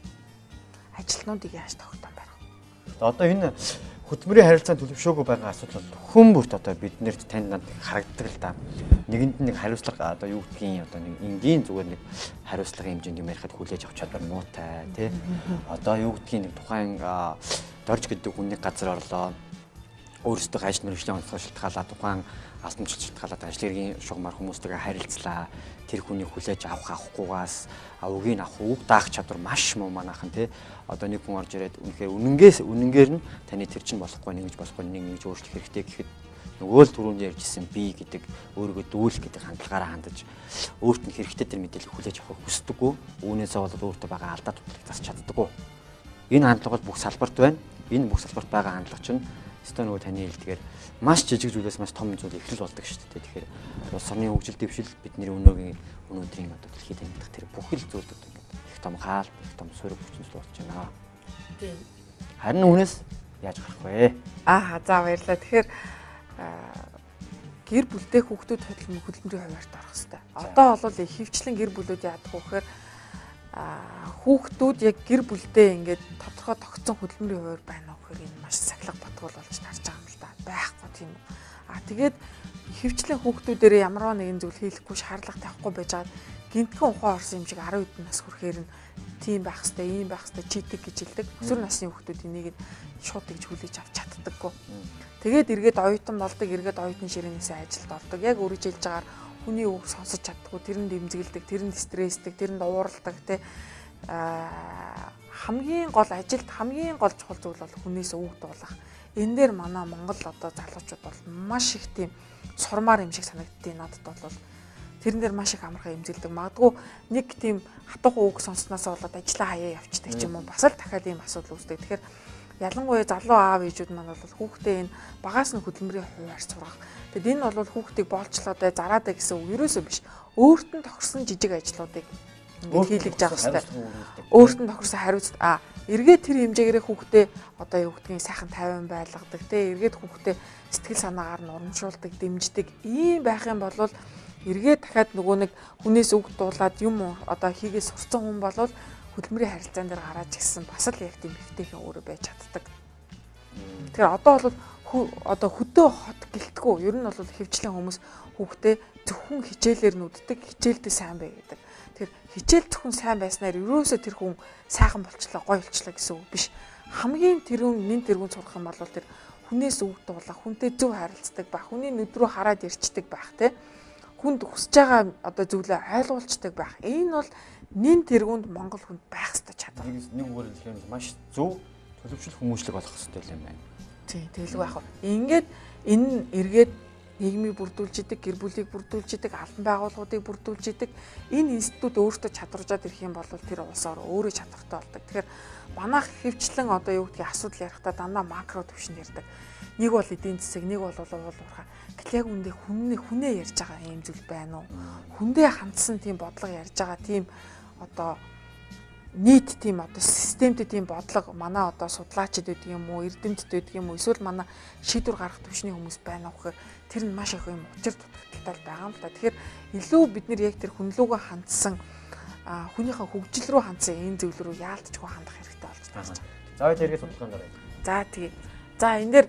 ажилтнуудыг яаж тогтоон барих.
Одоо энэ хөдөлмөрийн харилцаанд төлөвшөөгүй байгаа асуудал бол хүн бүрт одоо биднэрт танд над харагддаг л да. Нэгэнд нэг хариуцлага одоо юу гэдгийг одоо нэг энгийн зүгээр нэг хариуцлагын хэмжээнд юм ярихад хүлээж авч чадвар муутай тий. Одоо юу гэдгийг нэг тухайн дорж гэдэг хүнний газар орлоо өөрсдөө ажил мэргэжлийн онцгой шалтгаалаад тухайн алдамжид шалтгаалаад ажил хэргийн шугамар хүмүүстэйгээ харилцлаа. Тэр хүний хүлээж авахгүйгаас үгийг авах үг даах чадвар маш муу манайхан тий. Одоо нэг хүн орж ирээд үнэнгээр нь таны тэр чинь болохгүй нэгж болохгүй нэг өөрчлөх хэрэгтэй гэхэд нөгөө л түрүүнд ярьжсэн би гэдэг өөрийгөө дүүлэх гэдэг хандлагаараа хандаж өөрт нь хэрэгтэй тэр мэдээлэл хүлээж авахыг хүсдэггүй. Үүнээсээ бол өөртөө байгаа алдаа тутлыг засч чаддаггүй. Энэ хандлага бол бүх салбарт байна. Энэ бүх салбарт байгаа хандлага чинь өстой нөгөө таны хэлдгээр маш жижиг зүйлээс маш том зүйл эхлэл болдог шүү дээ. Тэгэхээр улс орны хөгжил дэвшил бидний өнөөдрийн одоо дэлхийд амьдах тэр бүхэл зүйлүүд ингээд их том хаалт, их том сөрөг хүчнэл болж байна.
Тийм.
Харин үүнээс яаж гарах вэ?
За баярлалаа. Тэгэхээр гэр бүлтэй хүүхдүүд хөдөлмөрийн хуваарьт орох хэрэгтэй. Одоо бол хөвчлэн гэр бүлүүд яадаг вэ гэхээр хүүхдүүд яг гэр бүлдээ ингээд тодорхой тогтсон хөдөлмөрийн хуваар байна уу гэхээр энэ маш сахилга батгуул болж тарж байгаа юм л да. Байхгүй тийм үү. Тэгээд хөвчлэн хүүхдүүдээр ямарваа нэгэн зүйл хийхгүй шаардлага тавихгүй байжгаад гинтгэн ухаан орсон юм шиг 10 хэдэн нас хүрэхээр нь тийм байх хэвээр, ийм байх хэвээр читэг гэж хэлдэг. Өсвөр насны хүүхдүүд энийг шууд тэгж хүлээж авч чаддаггүй. Тэгээд эргээд оюутан болдог, эргээд оюутан ширээнээсээ ажилд ордог. Яг үргэлж хэлж байгаагаар хүний үг сонсож чаддаггүй, тэрэнд дэмзэглэдэг, тэрэнд стрессдэг, тэрэнд уурладаг те хамгийн гол ажилд хамгийн гол чухал зүйл бол хүнээс үг дуулах. Энэ дээр манай Монгол одоо залуучууд бол маш их тийм сурмаар юм шиг санагддیں۔ Надад бол тэрэн дээр маш их амархан эмзэлдэг. Магадгүй нэг тийм хатуухан үг сонсноосоо болоод ажлаа хаяа явчихдаг ч юм уу. Бас л дахиад ийм асуудал үүсдэг. Тэгэхээр ялангуяа залуу аав ээжүүд маань бол хүүхдээ энэ багаас нь хөдөлмөрийн хуваар сургах. Тэгэд энэ бол хүүхдийг боолчлоодаа зараадаа гэсэн үг ерөөсөө биш. Өөрт нь тохирсон жижиг ажлуудыг хийлгэж явах хэрэгтэй. Өөрт нь тохирсон хариуцлага эргээд тэр хэмжээгээр хүүхдээ одоо юу гэдгийг сайхан тайван байлгадаг те эргээд хүүхдээ сэтгэл санаагаар нь урамшуулдаг, дэмждэг ийм байх юм бол эргээд дахиад нөгөө нэг хүнээс үг дуулаад юм одоо хийгээс сурцсан хүн бол хөдөлмөрийн харилцаан дээр гараад ирсэн бас л яг тийм ихтэйхэн өөрөө байж чаддаг. Тэгэхээр одоо бол одоо хөдөө хот гэлтгүү ер нь бол хөвчлэн хүмүүс хүүхдээ зөвхөн хичээлээр нүддэг, хичээлдээ сайн бай гэдэг. Тэгэхээр хичээл зөвхөн сайн байснаар ерөөсөө тэр хүн сайхан болчлоо, гоё болчлоо гэсэн үг биш. Хамгийн тэрүүн нэн тэрүүн сурах юм бол тэр хүнээс үг дуулах, хүнтэй зөв харилцдаг байх, хүний нүд рүү хараад ярьцдаг байх те. Хүнд хүсэж байгаа одоо зүйлээ ойлгуулцдаг байх. Энэ бол нэн тэргуунд Монгол хүнд байх ёстой чадвар.
Нэг үгээр хэлэхэд маш зөв төлөвшөл хүмүүжлэг болох ёстой юм байна.
Тийм, тэгэлгүй байх. Ингээд энэ эргээд нийгмийг бүрдүүлж идэг, гэр бүлийг бүрдүүлж идэг, албан байгууллагуудыг бүрдүүлж идэг энэ институт өөртөө чадваржаад ирэх юм бол тэр улсаар өөрөө чадвартай болдог. Тэгэхээр манайх хөвчлэн одоо юу гэдгийг асуудал ярихдаа дандаа макро төвшөнд ярьдаг. Нэг бол эдийн засаг, нэг бол уулуурхай. Гэтэл яг үндэ хүнээ ярьж байгаа юм зүйл байна уу? Хүндээ хандсан тийм бодлого ярьж байгаа тийм одоо нийт тийм одоо системтэй тийм бодлого манай одоо судлаачид байдаг юм уу, эрдэмтд байдаг юм уу, эсвэл манай шийдвэр гаргах төвчний хүмүүс байна уу гэхээр тэр нь маш их юм учир дутагдaltaй байгаа юм л да. Тэгэхээр илүү бид нэр яг тэр хүнлүүгөө хандсан хүнийхээ хөгжил рүү хандсан энэ зөвлөл рүү яалтчгүй хандах хэрэгтэй болж байна.
За хоёул хэрэгээ судалгаанд оръё.
За тэгээ. За энэ дээр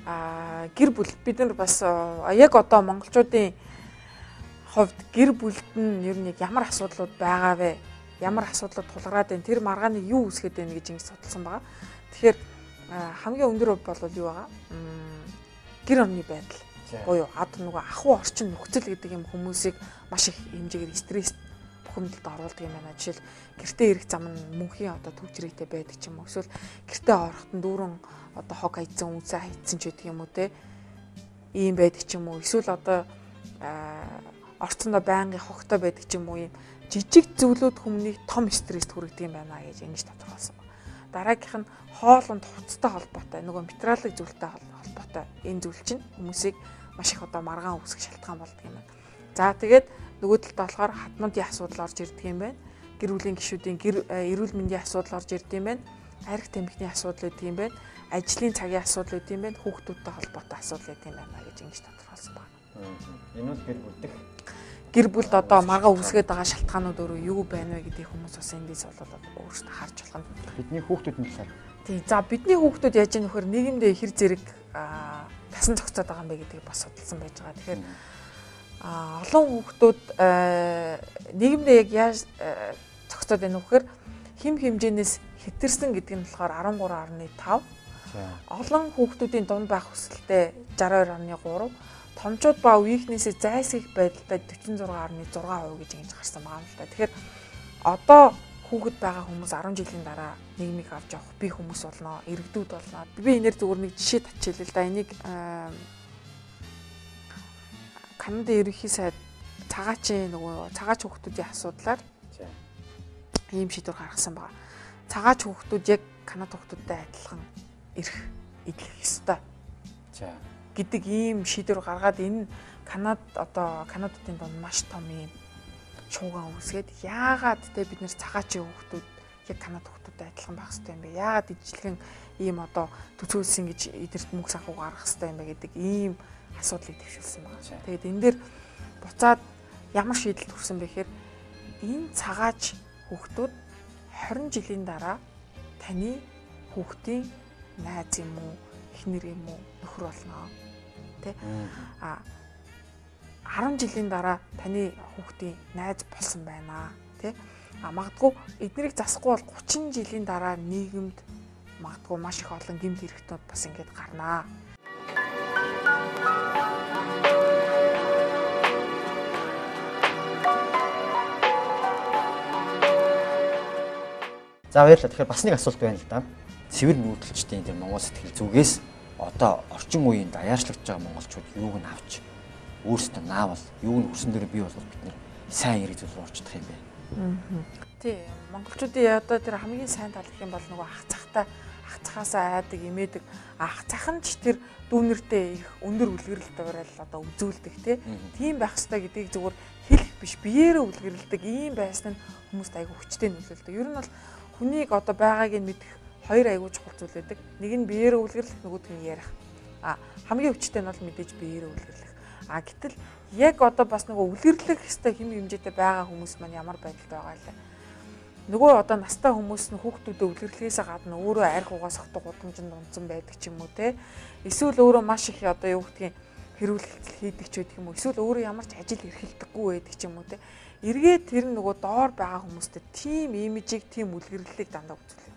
гэр бүл бид нар бас яг одоо монголчуудын хувьд гэр бүлд нь ер нь ямар асуудлууд байгаа вэ? Ямар асуудлууд тулгараад байна? Тэр маргааны юу үүсгээд байна гэж ингэ судалсан байгаа. Тэгэхээр хамгийн өндөр хувь бол юу байгаа? Гэр орны байдал. Буюу нөгөө ахуй орчин нөхцөл гэдэг юм хүмүүсийг маш их хэмжээгээр стресс бухимдалд оруулдаг юм байна. Жишээл гэртээ ирэх зам нь мөнхийн одоо төвчрээтэй байдаг ч юм уу. Эсвэл гэртээ орохдоо дүүрэн одоо хог хайцсан, үнсээ хайцсан ч гэдэг юм уу те. Ийм байдаг ч юм уу. Эсвэл одоо орцондоо байнгын хогтой байдаг ч юм уу. Ийм жижиг зүйлүүд хүмүүнийг том стресст хүргэдэг юм байна гэж ингэж тодорхойлсон байна. Дараагийнх нь хоолунд хувцастай холбоотой нөгөө материалын зүйлтэй холбоотой энэ зүйл чинь хүмүүсийг маш их одоо маргаан үүсгэх шалтгаан болдог юм байна. За тэгээд нөгөө талд болохоор хатмуудын асуудал орж ирдэг юм байна. Гэр бүлийн гишүүдийн эрүүл мэндийн асуудал орж ирдэг юм байна. Арх тамхины асуудал үүдг юм байна. Ажлын цагийн асуудал үүдг юм байна. Хүүхдүүдтэй холбоотой асуудал үүдг юм байна гэж ингэж тодорхойлсон байна.
Энэ бол
гэр бүлд одоо маргаа үүсгээд байгаа шалтгаанууд өөрөө юу байна вэ гэдгийг хүмүүс бас эндээс болоод өөрсдөө харж болох нь.
Бидний хүүхдүүдийн талаар.
Тийм. За бидний хүүхдүүд яаж яах вэ? Нийгэмдээ хэр зэрэг тасан зохицоод байгаа юм бэ гэдгийг бас судалсан байж байгаа. Тэгэхээр олон хүүхдүүд нийгэмдээ яг яаж зохицоод байна вэ гэхээр хэм хэмжээнээс хэтэрсэн гэдэг нь болохоор 13.5. Олон хүүхдүүдийн дунд байх хүсэлтэй 62.3. Томчууд ба үеийнхнээсээ зайлсхийх байдалтай 46.6% гэж ингэж гарсан байгаа юм л та. Тэгэхээр одоо хүүхэд байгаа хүмүүс 10 жилийн дараа нийгмийг авч явах би хүмүүс болно, иргэдүүд болно. Би энээр зүгээр нэг жишээ татчихъя л да. Энийг Канадын ерөнхий сайд цагаачийн цагаач хүүхдүүдийн асуудлаар ийм шийдвэр гаргасан байгаа. Цагаач хүүхдүүд яг Канад хүүхдүүдтэй адилхан ирэх идэх ёстой. Гэдэг ийм шийдвэр гаргаад энэ Канадуудын донд маш том ийм шууган үүсгээд яагаад те бид нэр цагаачийн хүүхдүүд яг Канад хүүхдүүдтэй адилхан байх хэрэгтэй юм бэ? Яагаад ижилхэн ийм одоо төцөөлсөн гэж эдэрт мөнгө санхүү гаргах хэрэгтэй юм бэ гэдэг ийм асуудлыг төвшүүлсэн байна. Тэгээд энэ дээр буцаад ямар шийдэлд хүрсэн бэ гэхээр энэ цагаач хүүхдүүд 20 жилийн дараа таны хүүхдийн найз юм уу, эхнэр юм уу, нөхөр болно. Тэ 10 жилийн дараа таны хүүхдийн найз болсон байна. Тэ магадгүй эднийг засахгүй бол 30 жилийн дараа нийгэмд магадгүй маш их олон гэмт хэрэгтнүүд бас ингэж гарнаа.
За баярлалаа. Тэгэхээр бас нэг асуулт байна л да. Цэвэр нүүдэлчдийн тэр Монгол сэтгэл зүгээс одоо орчин үеийн даяарчлагдж байгаа монголчууд юуг нь авч өөрсдөө наавал юуг нь хүрсэн дээр бий болгож бид нэр сайн яриг зүйл уурчдах юм бэ?
Тий, монголчуудын одоо тэр хамгийн сайн тал гэх юм бол нөгөө ах цахаасаа айдаг, имээдэг. Ах цах нь ч тэр дүүнэртэй их өндөр үлгэрэл дуурал одоо үзүүлдэг тийм байх хэрэгтэй гэдгийг зүгээр хэлэх биш, биеэрээ үлгэрлдэг ийм байсан нь хүмүүст айгүй хүчтэй нөлөөлдөг. Ер нь бол хүнийг одоо байгааг нь мэдэх хоёр айгүй чухал зүйл байдаг. Нэг нь биеэрээ үлгэрлэх, нөгөөх нь ярих. Хамгийн хүчтэй нь бол мэдээж биеэрээ үлгэрлэх. Гэтэл яг одоо бас нөгөө үлгэрлэх хэвээр хэм хэмжээтэй байгаа хүмүүс маань ямар байдалтай байгаа лээ. Нөгөө одоо настай хүмүүс нь хүүхдүүдэд үлгэрлэхээс гадна өөрөө арх угаас хотог гудамжинд унтсан байдаг ч юм уу те. Эсвэл өөрөө маш их одоо юу гэдгийг хэрүүлэлт хийдэг ч байдаг юм уу. Эсвэл өөрөө ямар ч ажил эрхэлдэггүй байдаг ч юм уу те. Эргээд тэр нөгөө доор байгаа хүмүүстэй тийм имижийг, тийм үлгэрлэлийг дандаа үзүүлдэг.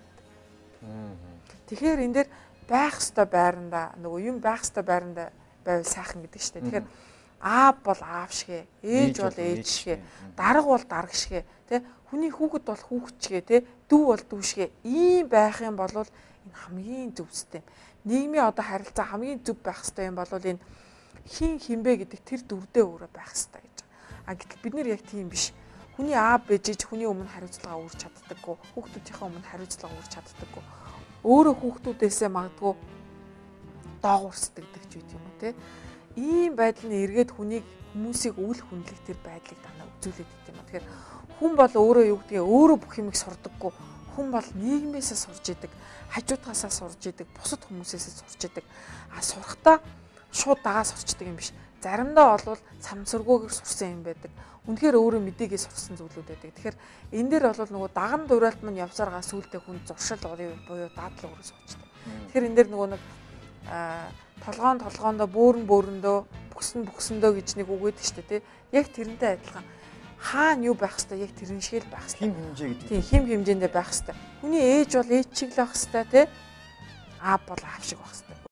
Тэгэхээр энэ дээр байх ёстой байранда нөгөө юм байх ёстой байранда байвал сайхан гэдэг шүү дээ. Тэгэхээр аав бол аав шигэ, ээж бол ээж шигэ, дарга бол дарга шигэ, тэ хүний хүүхэд бол хүүхэд шигэ, тэ дүү бол дүү шигэ. Ийм байх юм бол энэ хамгийн зөв систем. Нийгмийн одоо харилцаа хамгийн зөв байх ёстой юм бол энэ хин хинбэ гэдэг тэр дүрдээ өөрөө байх ёстой гэж. Гэтэл бид нэр яг тийм биш. Хүний аав бэжиж хүний өмнө хариуцлага үүрч чаддаггүй, хүүхдүүдийнхээ өмнө хариуцлага үүрч чаддаггүй. Өөрөө хүүхдүүдээсээ магадгүй доогуурсдагдаг ч үгүй юм уу те. Ийм байдал нь эргээд хүмүүсийг үл хүндлэх тэр байдлыг дандаа үзүүлээд идэв юм. Тэгэхээр хүн бол өөрөө юу гэдгийг өөрөө бүх юмыг сурдаггүй. Хүн бол нийгмээсээ сурж идэг, хажуудгаасаа сурж идэг, бусад хүмүүсээсээ сурж идэг. Сурахтаа шууд дагаа сурчдаг юм биш. Заримдаа бол самсаргүйгээр сурсан юм байдаг. Үнэхээр өөрөө мэдээгээ сурсан зүйлүүд байдаг. Тэгэхээр энэ дээр бол нөгөө даган дуурайлт мань явсаргаа сүултээ хүн зуршил буюу дадлаг өөрөө суучдаг. Тэгэхээр энэ дээр нөгөө нэг толгоондоо бөөрөндөө бүксэндөө гэж нэг үг өгдөг шүү дээ, тий. Яг тэрнтэй адилхан. Хаана юу байх хэвээр яг тэрэн шиг л байх хэвээр.
Хим хэмжээ гэдэг.
Тийм, хим хэмжээндээ байх хэвээр. Хүний ээж бол ээж шиг л байх хэвээр, тий. Аав бол аав шиг байх хэвээр.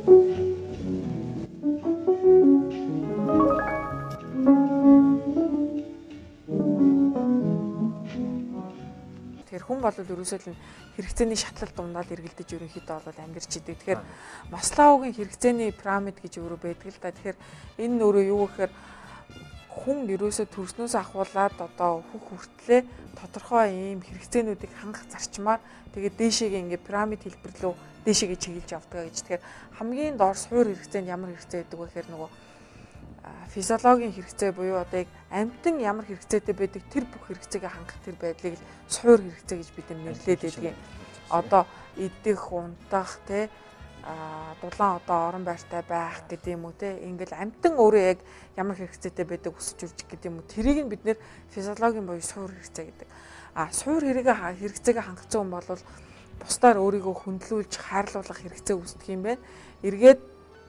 Тэгэхээр хүн бол ерөөсөө л хэрэгцээний шатлал дундаад эргэлдэж ерөнхийдөө бол амьдарч идэг. Тэгэхээр Маслоугийн хэрэгцээний пирамид гэж өөрөө байдаг л да. Тэгэхээр энэ өөрөө юу гэхээр хүн ерөөсөө төрснөөс ахуулаад одоо хөх хүртлээ тодорхой ийм хэрэгцээнүүдийг хангах зарчмаар тэгээд дээшээгээ ингээ пирамид хэлбэр рүү дээшээгээ чиглэж явдаг гэж. Тэгэхээр хамгийн доор суур хэрэгцээнд ямар хэрэгцээ байдаг вэ гэхээр нөгөө физиологийн хэрэгцээ буюу одоо яг амьтан ямар хэрэгцээтэй байдаг тэр бүх хэрэгцээгээ хангах тэр байдлыг л суур хэрэгцээ гэж бид нэрлээд байдгийг. Одоо идэх, унтах, тэ дулаан одоо орон байртай байх гэдэг юм уу те, ингээл амьтан өөрөө яг ямар хэрэгцээтэй байдаг өсөж үржих гэдэг юм уу, тэрийг нь бид нэр физиологийн буюу суур хэрэгцээ гэдэг. Суур хэрэгцээгээ хангацсан хүн бол бусдаар өөрийгөө хөндлүүлж хайрлуулах хэрэгцээ үүсдэг юм байна. Эргээд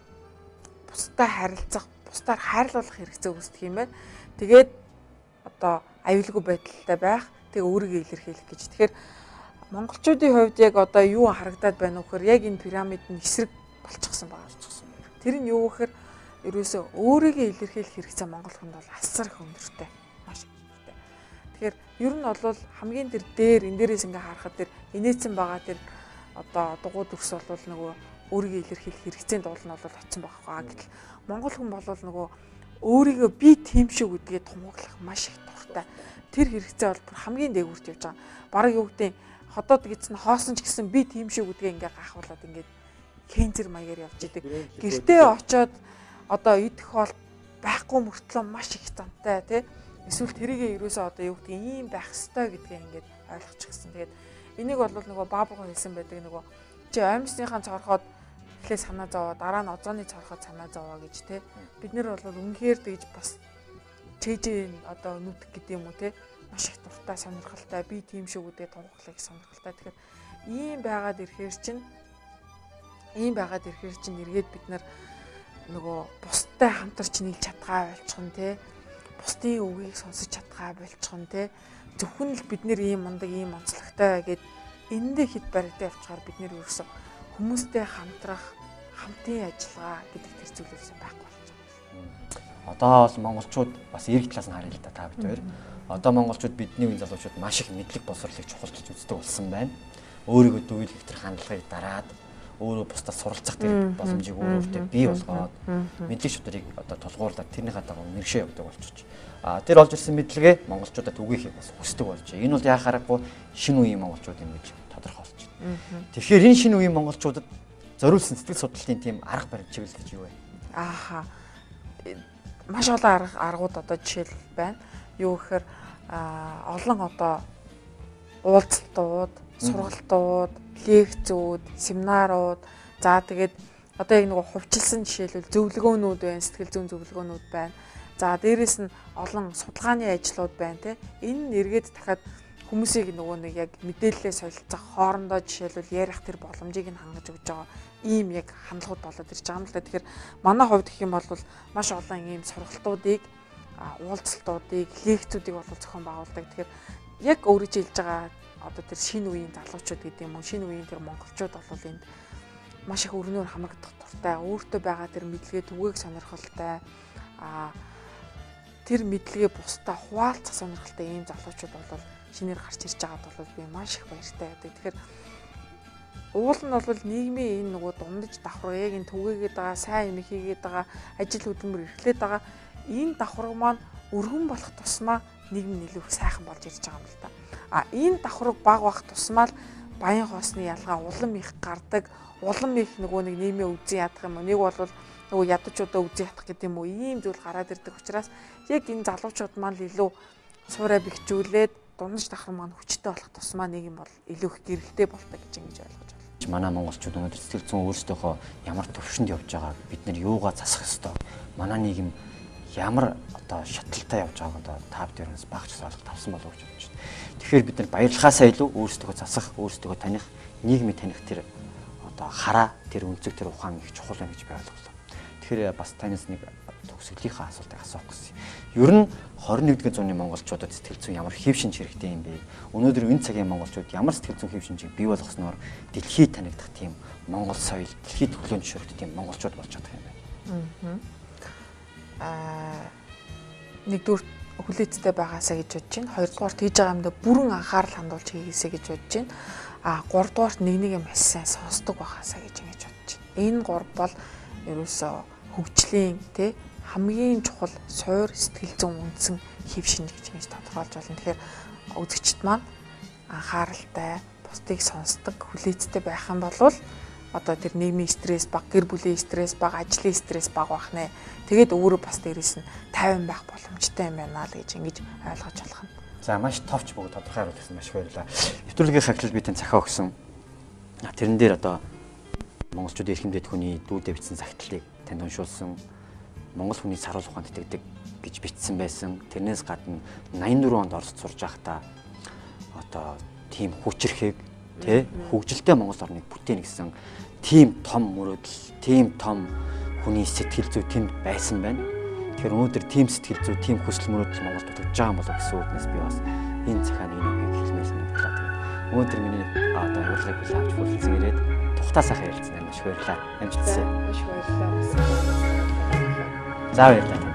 бусдаа харилцах, бусдаар хайрлуулах хэрэгцээ үүсдэг юм байна. Тэгээд одоо аюулгүй байдалтай байх, тэг өөрийгөө илэрхийлэх гэж. Тэгэхээр монголчуудын хувьд яг одоо юу харагдаад байна вэ гэхээр яг энэ пирамид нь эсрэг болчихсон байгаа. Тэр нь юу гэхээр ерөөсөө өөрийгөө илэрхийлэх хэрэгцээ монгол хүнд бол асар их өндөртэй. Маш өндөртэй. Тэгэхээр ер нь бол хамгийн дээр энэ дээрээс ингээ харахад тэр инээсэн байгаа тэр одоо дугуй төгс бол нөгөө өөрийгөө илэрхийлэх хэрэгцээнд дуулна бол очсон байхгүй. Гэтэл монгол хүн бол нөгөө өөрийгөө би тийм шиг үдгээ тунгаглах маш их дуртай. Тэр хэрэгцээ бол хамгийн дээгүүрт явж байгаа. Бараг юу гэдэг хотод гэсэн хоосон ч гэсэн би тийм шиг үдгээ ингээ гахуулаад ингээ кензер маягаар явж идэг. Гэртээ очоод одоо идэх бол байхгүй мөртлөө маш их зантай тий. Эсвэл тэрийгээ ерөөсөө одоо юу гэдэг ийм байх ёстой гэдгээ ингээд ойлгочихсон. Тэгээд энийг бол нөгөө баабгаа хэлсэн байдаг нөгөө чи амьсныхаа цорхоод эхлээ санаа зовоо, дараа нь озооны цорхоод санаа зовоо гэж тий. Бид нэр бол үнэхээр тэгж бас чэжээ одоо нүдэх гэдэг юм уу тий. Маш их дуртай, сонирхолтой, би тийм шиг үдээ тунгаглах их сонирхолтой. Тэгэхээр ийм байгаад ирэхээр чинь эргээд бид нар нөгөө бусдтай хамтарч нийлж чадгаа болчихно те. Бусдын үгийг сонсож чадгаа болчихно те. Зөвхөн л бид нэр ийм мундаг, ийм онцлогтой гэд эндээ хэд баригдаа явчихаар бид нэр ерөөсө хүмүүстэй хамтрах, хамтын ажиллагаа гэдэг тэр зүйл ерөөсө байхгүй болчихно.
Одоо бол монголчууд бас эрэг талаас нь харъя л да та бид хоёр. Одоо монголчууд бидний үеийн залуучууд маш их мэдлэг боловсролыг чухалчилж үздэг болсон байна. Өөрийгөө дүүйлэх тэр хандлагыг дараад өөрөө бусдад суралцах тэр боломжийг өөрөөдөө бий болгоод мэдлэг шударыг одоо тулгуурлаад тэрнийхээ дагуу мэрэгшээ явдаг болчихж. Тэр олж ирсэн мэдлэгээ монголчуудад түгээхийг бас хүсдэг болж. Энэ бол яхаарахгүй шинэ үеийн монголчууд юм гэж тодорхойлж байна. Тэгэхээр энэ шинэ үеийн монголчуудад зориулсан сэтгэл судлалын тийм арга барил чиглэл гэж юу вэ?
Маш олон аргууд одоо жишээл байна. Юу гэхээр олон одоо уулзалтууд, сургалтууд, лекцүүд, семинарууд, за тэгээд одоо яг нэг хувьчилсан жишээлбэл зөвлөгөөнүүд байна, сэтгэл зүйн зөвлөгөөнүүд байна. За дээрэс нь олон судалгааны ажлууд байна те. Энэ нэргээд дахиад хүмүүсийг нөгөө нэг яг мэдээлэлээ солилцох, хоорондоо жишээлбэл ярих тэр боломжийг нь хангаж өгч байгаа ийм яг хандлагууд болоод ирж байгаа юм л да. Тэгэхээр манай хувьд гэх юм бол маш олон ийм сургалтуудыг, уулзалтуудыг, лекцүүдийг бол зохион байгуулдаг. Тэгэхээр яг өөрөө ч хэлж байгаа одоо тэр шинэ үеийн залуучууд гэдэг юм уу, шинэ үеийн тэр монголчууд бол энд маш их өрнөөр хамрагдах дуртай, өөртөө байгаа тэр мэдлэгээ түгээх сонирхолтой, тэр мэдлэгээ бусдаа хуваалцах сонирхолтой ийм залуучууд бол шинээр гарч ирж байгаад бол би маш их баяртай байдаг. Тэгэхээр уул нь бол нийгмийн энэ нөгөө дундаж давхар яг энэ түгээгээд байгаа, сайн юм хийгээд байгаа, ажил хөдөлмөр эрхлээд байгаа энэ давхар маань өргөн болох тусмаа нийгэм илүү их сайхан болж ирж байгаа юм л та. Энэ давхарыг баг бах тусмаа л баян хоосны ялгаа улам их гардаг, улам их нөгөө нэг нийгмийн үзэн ядах юм. Нэг бол нөгөө ядуучуудаа үзэн ядах гэдэг юм уу, ийм зүйл гараад ирдэг учраас яг энэ залуучууд маань илүү суурай бэхжүүлээд дундаж давхар маань хүчтэй болох тусмаа нийгэм бол илүү их гэрэлтэй болдог гэж ингэж ойлгож байна.
Манай монголчууд өнөөдөр сэтгэл зүйн өөрсдийнхөө ямар төвшөнд явж байгааг бид нар юугаа засах ёстой. Манай нийгэм ямар одоо шатлалтай явж байгааг одоо та бүднээс багч ойлгох тавсан болов уу гэж бодож байна. Тэгэхээр бид нар баярлахаасаа илүү өөрсдөө засах, өөрсдөө таних, нийгмийг таних тэр одоо хараа тэр үнцэг тэр ухаан их чухал юм гэж би ойлголоо. Тэгэхээр бас танаас нэг төгсгөлийнхаа асуултыг асуух гэсэн. Ер нь 21-р зууны монголчуудад сэтгэл зүйн ямар хэв шинж хэрэгтэй юм бэ? Өнөөдөр энэ цагийн монголчууд ямар сэтгэл зүйн хэв шинжийг бий болгосноор дэлхийд танигдах тийм монгол соёл, дэлхийд төлөөлж шөрөгдөх тийм монголчууд болж чадах юм байна.
Нэгдүгээр хүлээцтэй байгаасаа гэж бодож байна. Хоёрдугаар хийж байгаа юмдаа бүрэн анхаарал хандуулж хийгээсэй гэж бодож байна. Гуравдугаар нэг маш сайн сонсдог байгаасаа гэж ингэж бодож байна. Энэ гур бол ерөөсөө хөгжлийн хамгийн чухал суур сэтгэл зүйн үндсэн хэв шинж гэж ингэж тодорхойлж байна. Тэгэхээр үзэгчд маань анхааралтай, бусдыг сонсдог, хүлээцтэй байх юм бол одоо тэр нийгмийн стресс баг, гэр бүлийн стресс баг, ажлын стресс баг байх нэ. Тэгээд өөрөө бас дээрээс нь 50 байх боломжтой юм байна л гэж ингэж ойлгож болох нь.
За маш товч бүгд тодорхой хариулт өгсөн маш их баярлалаа. Нэвтрүүлгийн хаглал би тань захаа өгсөн. Тэрэн дээр одоо монголчуудын эрхэмдэд хүний дүүдэ бичсэн загтлыг танд уншуулсан. Монгол хүний саруул ухаанд итгэдэг гэж бичсэн байсан. Тэрнээс гадна 84 онд Оросд сурж байхдаа одоо тийм хүчрэхэг хөгжилтэй Монгол орныг бүтээнэ гэсэн тийм том мөрөөдөл, тийм том хүний сэтгэл зүй тэнд байсан байна. Тэгэхээр өнөөдөр тийм сэтгэл зүй, тийм хүсэл мөрөөдөл Монголд дутагдж байгаа юм болов гэсэн үгнээс би бас энэ цахааны үгийг хэлмээр санагдлаа. Тэгээд өнөөдөр миний одоо урилгыг авч хүрэлцэн ирээд тухтаа сайхан ярилцсан юм шиг баярлалаа. Амжилттай.
Маш баярлалаа.
За баярлалаа.